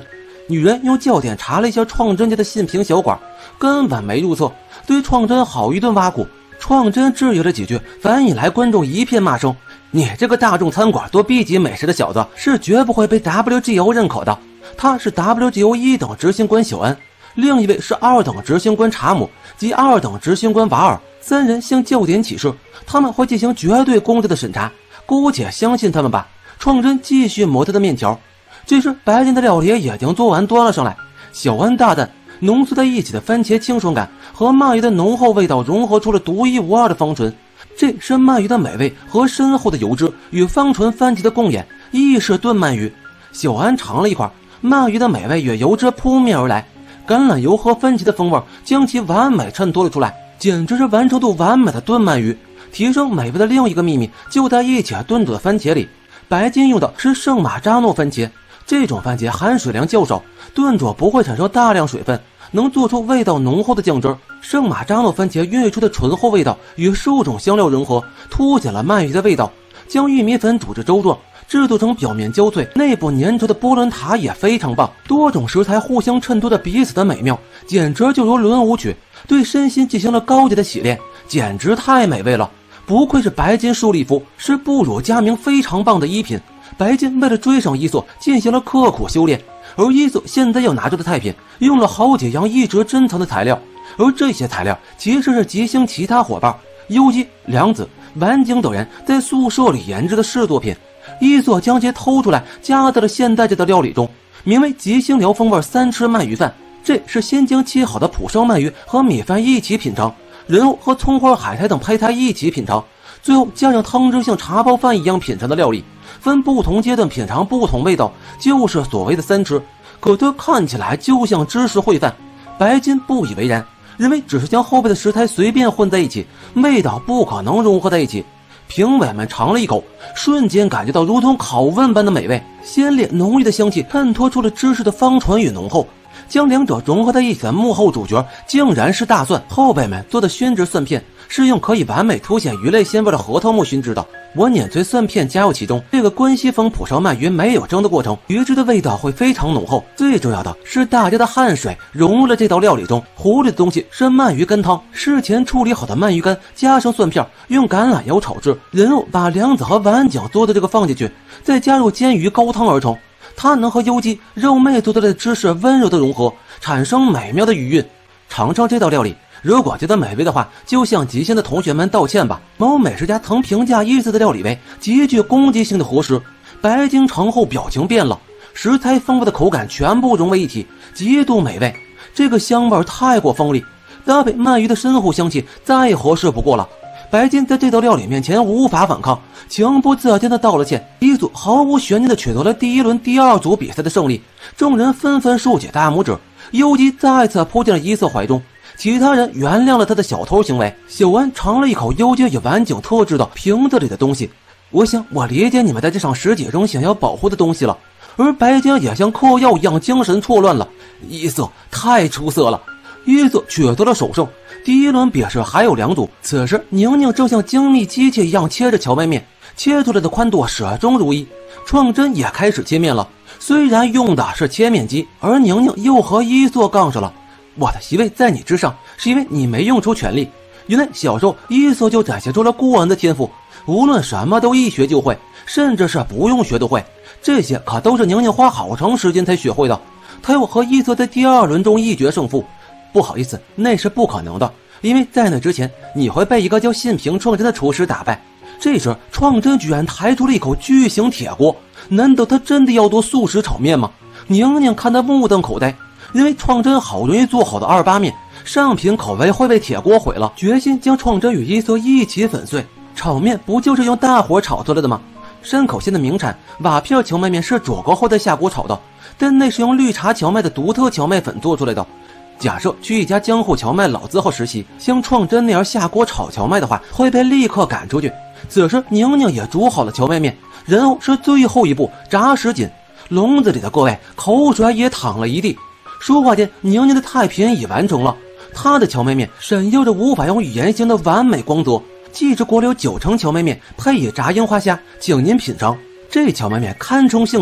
Speaker 4: 女人用焦点查了一下创真家的信评小馆，根本没入册，对创真好一顿挖苦。创真质疑了几句，反引来观众一片骂声：你这个大众餐馆做 B 级美食的小子是绝不会被 W G O 认可的。他是 W G O 一等执行官小安，另一位是二等执行官查姆及二等执行官瓦尔，三人向焦点起誓，他们会进行绝对公正的审查，姑且相信他们吧。创真继续磨他的面条，这时白金的料理已经做完端了上来，小安大胆浓缩在一起的番茄清爽感和鳗鱼的浓厚味道融合出了独一无二的芳醇，这是鳗鱼的美味和深厚的油脂与芳醇番茄的共演，亦是炖鳗鱼。小安尝了一块，鳗鱼的美味与油脂扑面而来，橄榄油和番茄的风味将其完美衬托了出来，简直是完成度完美的炖鳗鱼。提升美味的另一个秘密就在一起炖煮的番茄里，白金用的是圣马扎诺番茄，这种番茄含水量较少，炖煮不会产生大量水分，能做出味道浓厚的酱汁。圣马扎诺番茄孕育出的醇厚味道与数种香料融合，凸显了鳗鱼的味道。将玉米粉煮至粥状，制作成表面焦脆内部粘稠的波伦塔也非常棒，多种食材互相衬托着彼此的美妙，简直就如轮舞曲，对身心进行了高级的洗练，简直太美味了。不愧是白金树立夫，是布鲁佳明非常棒的一品。白金为了追上伊索进行了刻苦修炼，而伊索现在要拿出的菜品用了好几样一直珍藏的材料，而这些材料其实是吉星其他伙伴优姬、良子、丸井等人在宿舍里研制的试作品。伊索将其偷出来加在了现代界的料理中，名为吉星寮风味三吃鳗鱼饭。这是先将切好的蒲烧鳗鱼和米饭一起品尝，然后和葱花、海苔等配菜一起品尝，最后加上汤汁像茶包饭一样品尝的料理，分不同阶段品尝不同味道，就是所谓的三吃。可它看起来就像芝士烩饭。白金不以为然，认为只是将后备的食材随便混在一起，味道不可能融合在一起。评委们尝了一口，瞬间感觉到如同拷问般的美味，鲜烈浓郁的香气衬托出了芝士的芳醇与浓厚。将两者融合在一起的幕后主角竟然是大蒜。后辈们做的熏制蒜片是用可以完美凸显鱼类鲜味的核桃木熏制的，我碾碎蒜片加入其中，这个关西风蒲烧鳗鱼没有蒸的过程，鱼汁的味道会非常浓厚。最重要的是大家的汗水融入了这道料理中，糊里的东西是鳗鱼干汤，事前处理好的鳗鱼干加上蒜片，用橄榄油炒制，然后把梁子和丸井做的这个放进去，再加入煎鱼高汤而成。它能和优鸡、肉妹做的芝士温柔的融合，产生美妙的余韵。尝尝这道料理，如果觉得美味的话，就向极限的同学们道歉吧。某美食家曾评价伊斯的料理为极具攻击性的活食。白金尝后表情变了，食材丰富的口感全部融为一体，极度美味。这个香味太过锋利，搭配鳗鱼的深厚香气，再合适不过了。白金在这道料理面前无法反抗，情不自禁地道了歉。一组毫无悬念地取得了第一轮第二组比赛的胜利，众人纷纷竖起大拇指。优姬再次扑进了伊瑟怀中，其他人原谅了他的小偷行为。小安尝了一口优姬与丸井特制的瓶子里的东西，我想我理解你们在这场实景中想要保护的东西了。而白金也像嗑药一样精神错乱了，伊瑟太出色了。伊瑟取得了首胜。第一轮比试还有两组，此时宁宁正像精密机器一样切着荞麦面，切出来的宽度始终如一。创真也开始切面了，虽然用的是切面机，而宁宁又和伊瑟杠上了。我的席位在你之上，是因为你没用出全力。原来小时候伊瑟就展现出了过人的天赋，无论什么都一学就会，甚至是不用学都会。这些可都是宁宁花好长时间才学会的。他又和伊瑟在第二轮中一决胜负。不好意思，那是不可能的，因为在那之前你会被一个叫信平创真的厨师打败。这时创真居然抬出了一口巨型铁锅，难道他真的要做素食炒面吗？宁宁看他目瞪口呆，因为创真好容易做好的二八面上品口味会被铁锅毁了，决心将创真与伊瑟一起粉碎。炒面不就是用大火炒出来的吗？山口县的名产瓦片荞麦面是煮过后再下锅炒的，但那是用绿茶荞麦的独特荞麦粉做出来的。假设去一家江户荞麦老字号实习，像创真那样下锅炒荞麦的话，会被立刻赶出去。此时宁宁也煮好了荞麦面，然后是最后一步炸什锦。笼子里的各位口水也淌了一地。说话间，宁宁的菜品已完成了，她的荞麦面闪耀着无法用语言形容的完美光泽。继之国流九成荞麦面配以炸樱花虾，请您品尝。这荞麦面堪称性感，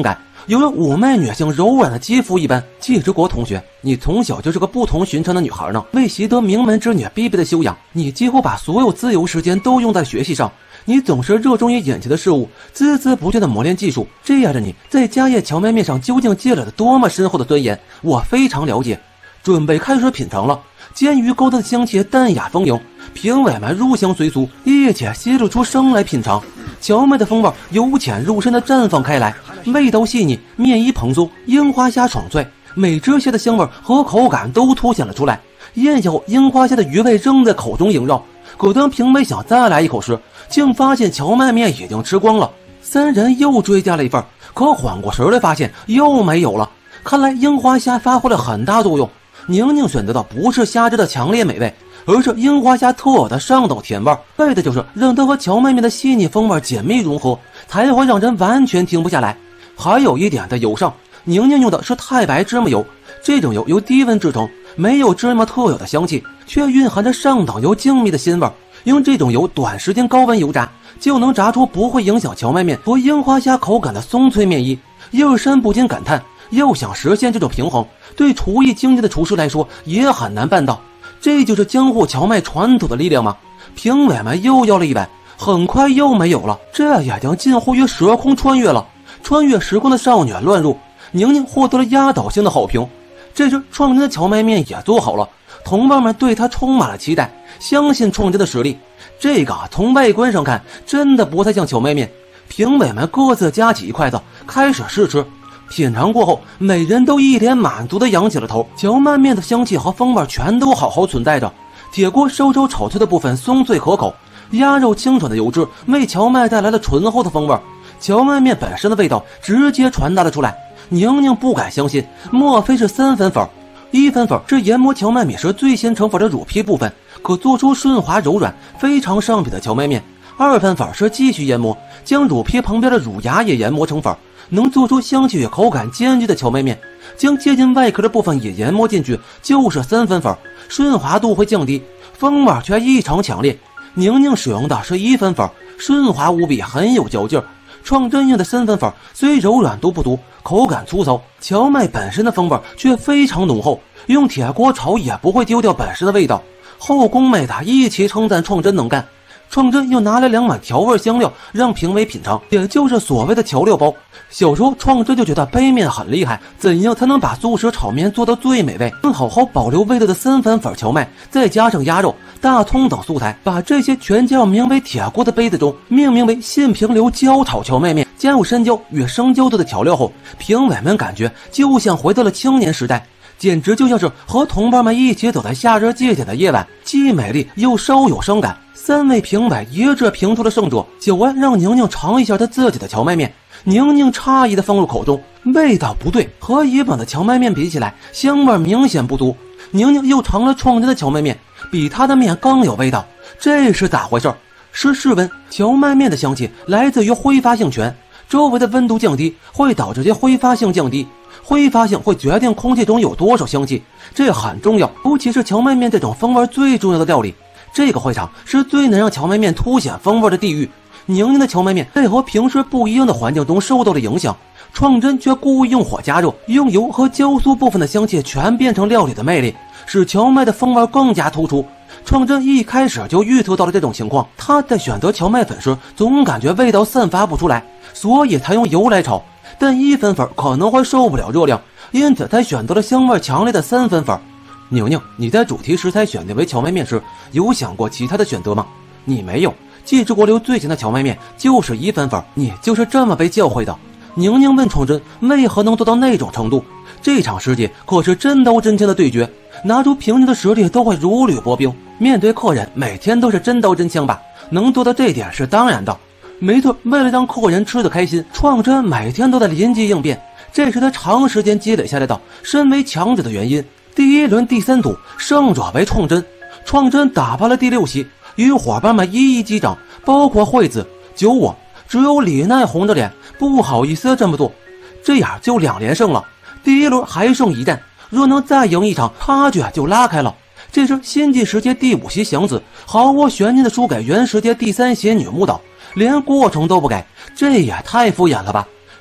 Speaker 4: 有着妩媚女性柔软的肌肤一般。季之国同学，你从小就是个不同寻常的女孩呢。为习得名门之女必备的修养，你几乎把所有自由时间都用在学习上。你总是热衷于眼前的事物，孜孜不倦地磨练技术。这样的你在家业荞麦面上究竟积累了多么深厚的钻研，我非常了解。准备开始品尝了。煎鱼钩子的香气淡雅丰盈，评委们入乡随俗，一起吸入出声来品尝。荞麦的风味由浅入深地绽放开来，味道细腻，面衣蓬松，樱花虾爽脆，每只蟹的香味和口感都凸显了出来。咽下后，樱花虾的余味仍在口中萦绕。可当评委想再来一口时，竟发现荞麦面已经吃光了。三人又追加了一份，可缓过神来发现又没有了。看来樱花虾发挥了很大作用。宁宁选择的不是虾汁的强烈美味，而是樱花虾特有的上等甜味，为的就是让它和荞麦面的细腻风味紧密融合，才会让人完全停不下来。还有一点在油上，宁宁用的是太白芝麻油，这种油由低温制成，没有芝麻特有的香气，却蕴含着上等油精密的鲜味。用这种油短时间高温油炸，就能炸出不会影响荞麦面和樱花虾口感的松脆面衣。叶山不禁感叹，要想实现这种平衡，对厨艺精进的厨师来说也很难办到。这就是江户荞麦传统的力量吗？评委们又要了一碗，很快又没有了，这已经近乎于时空穿越了。穿越时空的少女乱入，宁宁获得了压倒性的好评。这时创真的荞麦面也做好了，同伴们对他充满了期待，相信创真的实力。这个从外观上看真的不太像荞麦面。评委们各自夹起一筷子开始试吃，品尝过后，每人都一脸满足地仰起了头。荞麦面的香气和风味全都好好存在着，铁锅稍稍炒脆的部分松脆可口，鸭肉清爽的油脂为荞麦带来了醇厚的风味，荞麦面本身的味道直接传达了出来。宁宁不敢相信，莫非是三分粉？一分粉是研磨荞麦米时最先成粉的乳皮部分，可做出顺滑柔软非常上品的荞麦面。二分粉是继续研磨，将乳皮旁边的乳芽也研磨成粉，能做出香气与口感兼具的荞麦面。将接近外壳的部分也研磨进去，就是三分粉，顺滑度会降低，风味却异常强烈。宁宁使用的是一分粉，顺滑无比，很有嚼劲儿。创真用的三分粉虽柔软度不足，口感粗糙，荞麦本身的风味却非常浓厚，用铁锅炒也不会丢掉本身的味道。后宫妹的一起称赞创真能干。创真又拿来两碗调味香料让评委品尝，也就是所谓的调料包。小时候创真就觉得杯面很厉害，怎样才能把素食炒面做到最美味？能好好保留味道的三分粉荞麦，再加上鸭肉、大葱等素材，把这些全加入名为铁锅的杯子中，命名为信平流焦炒荞麦面。加入山椒与生椒做的调料后，评委们感觉就像回到了青年时代，简直就像是和同伴们一起走在夏日祭典的夜晚，既美丽又稍有伤感。三位评委一致评出了胜者。九安让宁宁尝一下他自己的荞麦面，宁宁诧异的放入口中，味道不对，和以往的荞麦面比起来，香味明显不足。宁宁又尝了创真的荞麦面，比他的面更有味道，这是咋回事？是室温，荞麦面的香气来自于挥发性泉，周围的温度降低会导致其挥发性降低，挥发性会决定空气中有多少香气，这很重要，尤其是荞麦面这种风味最重要的料理。这个会场是最能让荞麦面凸显风味的地狱。宁宁的荞麦面在和平时不一样的环境中受到了影响，创真却故意用火加热，用油和焦酥部分的香气全变成料理的魅力，使荞麦的风味更加突出。创真一开始就预测到了这种情况，他在选择荞麦粉时总感觉味道散发不出来，所以才用油来炒，但一分粉可能会受不了热量，因此才选择了香味强烈的三分粉。宁宁，你在主题食材选定为荞麦面时，有想过其他的选择吗？你没有。季之国流最强的荞麦面就是一分粉，你就是这么被教诲的。宁宁问创真为何能做到那种程度。这场世界可是真刀真枪的对决，拿出平时的实力都会如履薄冰，面对客人每天都是真刀真枪吧，能做到这点是当然的。没错，为了让客人吃得开心，创真每天都在临机应变，这是他长时间积累下来的身为强者的原因。第一轮第三组胜者为创真，创真打败了第六席，与伙伴们一一击掌，包括惠子、九我，只有李奈红着脸不好意思这么做。这样就两连胜了，第一轮还剩一战，若能再赢一场，差距就拉开了。这时新纪时节第五席祥子毫无悬念的输给原时节第三席女木岛，连过程都不改，这也太敷衍了吧。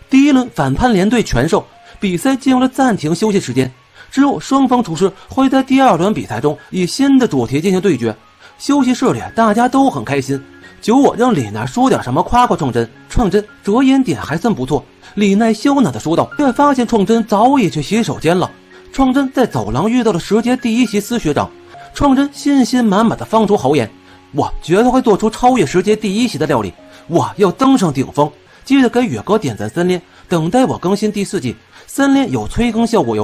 Speaker 4: 第一轮反叛连队全胜，比赛进入了暂停休息时间。之后双方厨师会在第二轮比赛中以新的主题进行对决。休息室里大家都很开心，就我让李奈说点什么夸夸创真，创真着眼点还算不错。李奈羞赧地说道，却发现创真早已去洗手间了。创真在走廊遇到了十阶第一席司学长，创真信心满满地放出豪言，我绝对会做出超越十阶第一席的料理，我要登上顶峰。接着给宇哥点赞三连，等待我更新第四季，三连有催更效果哟。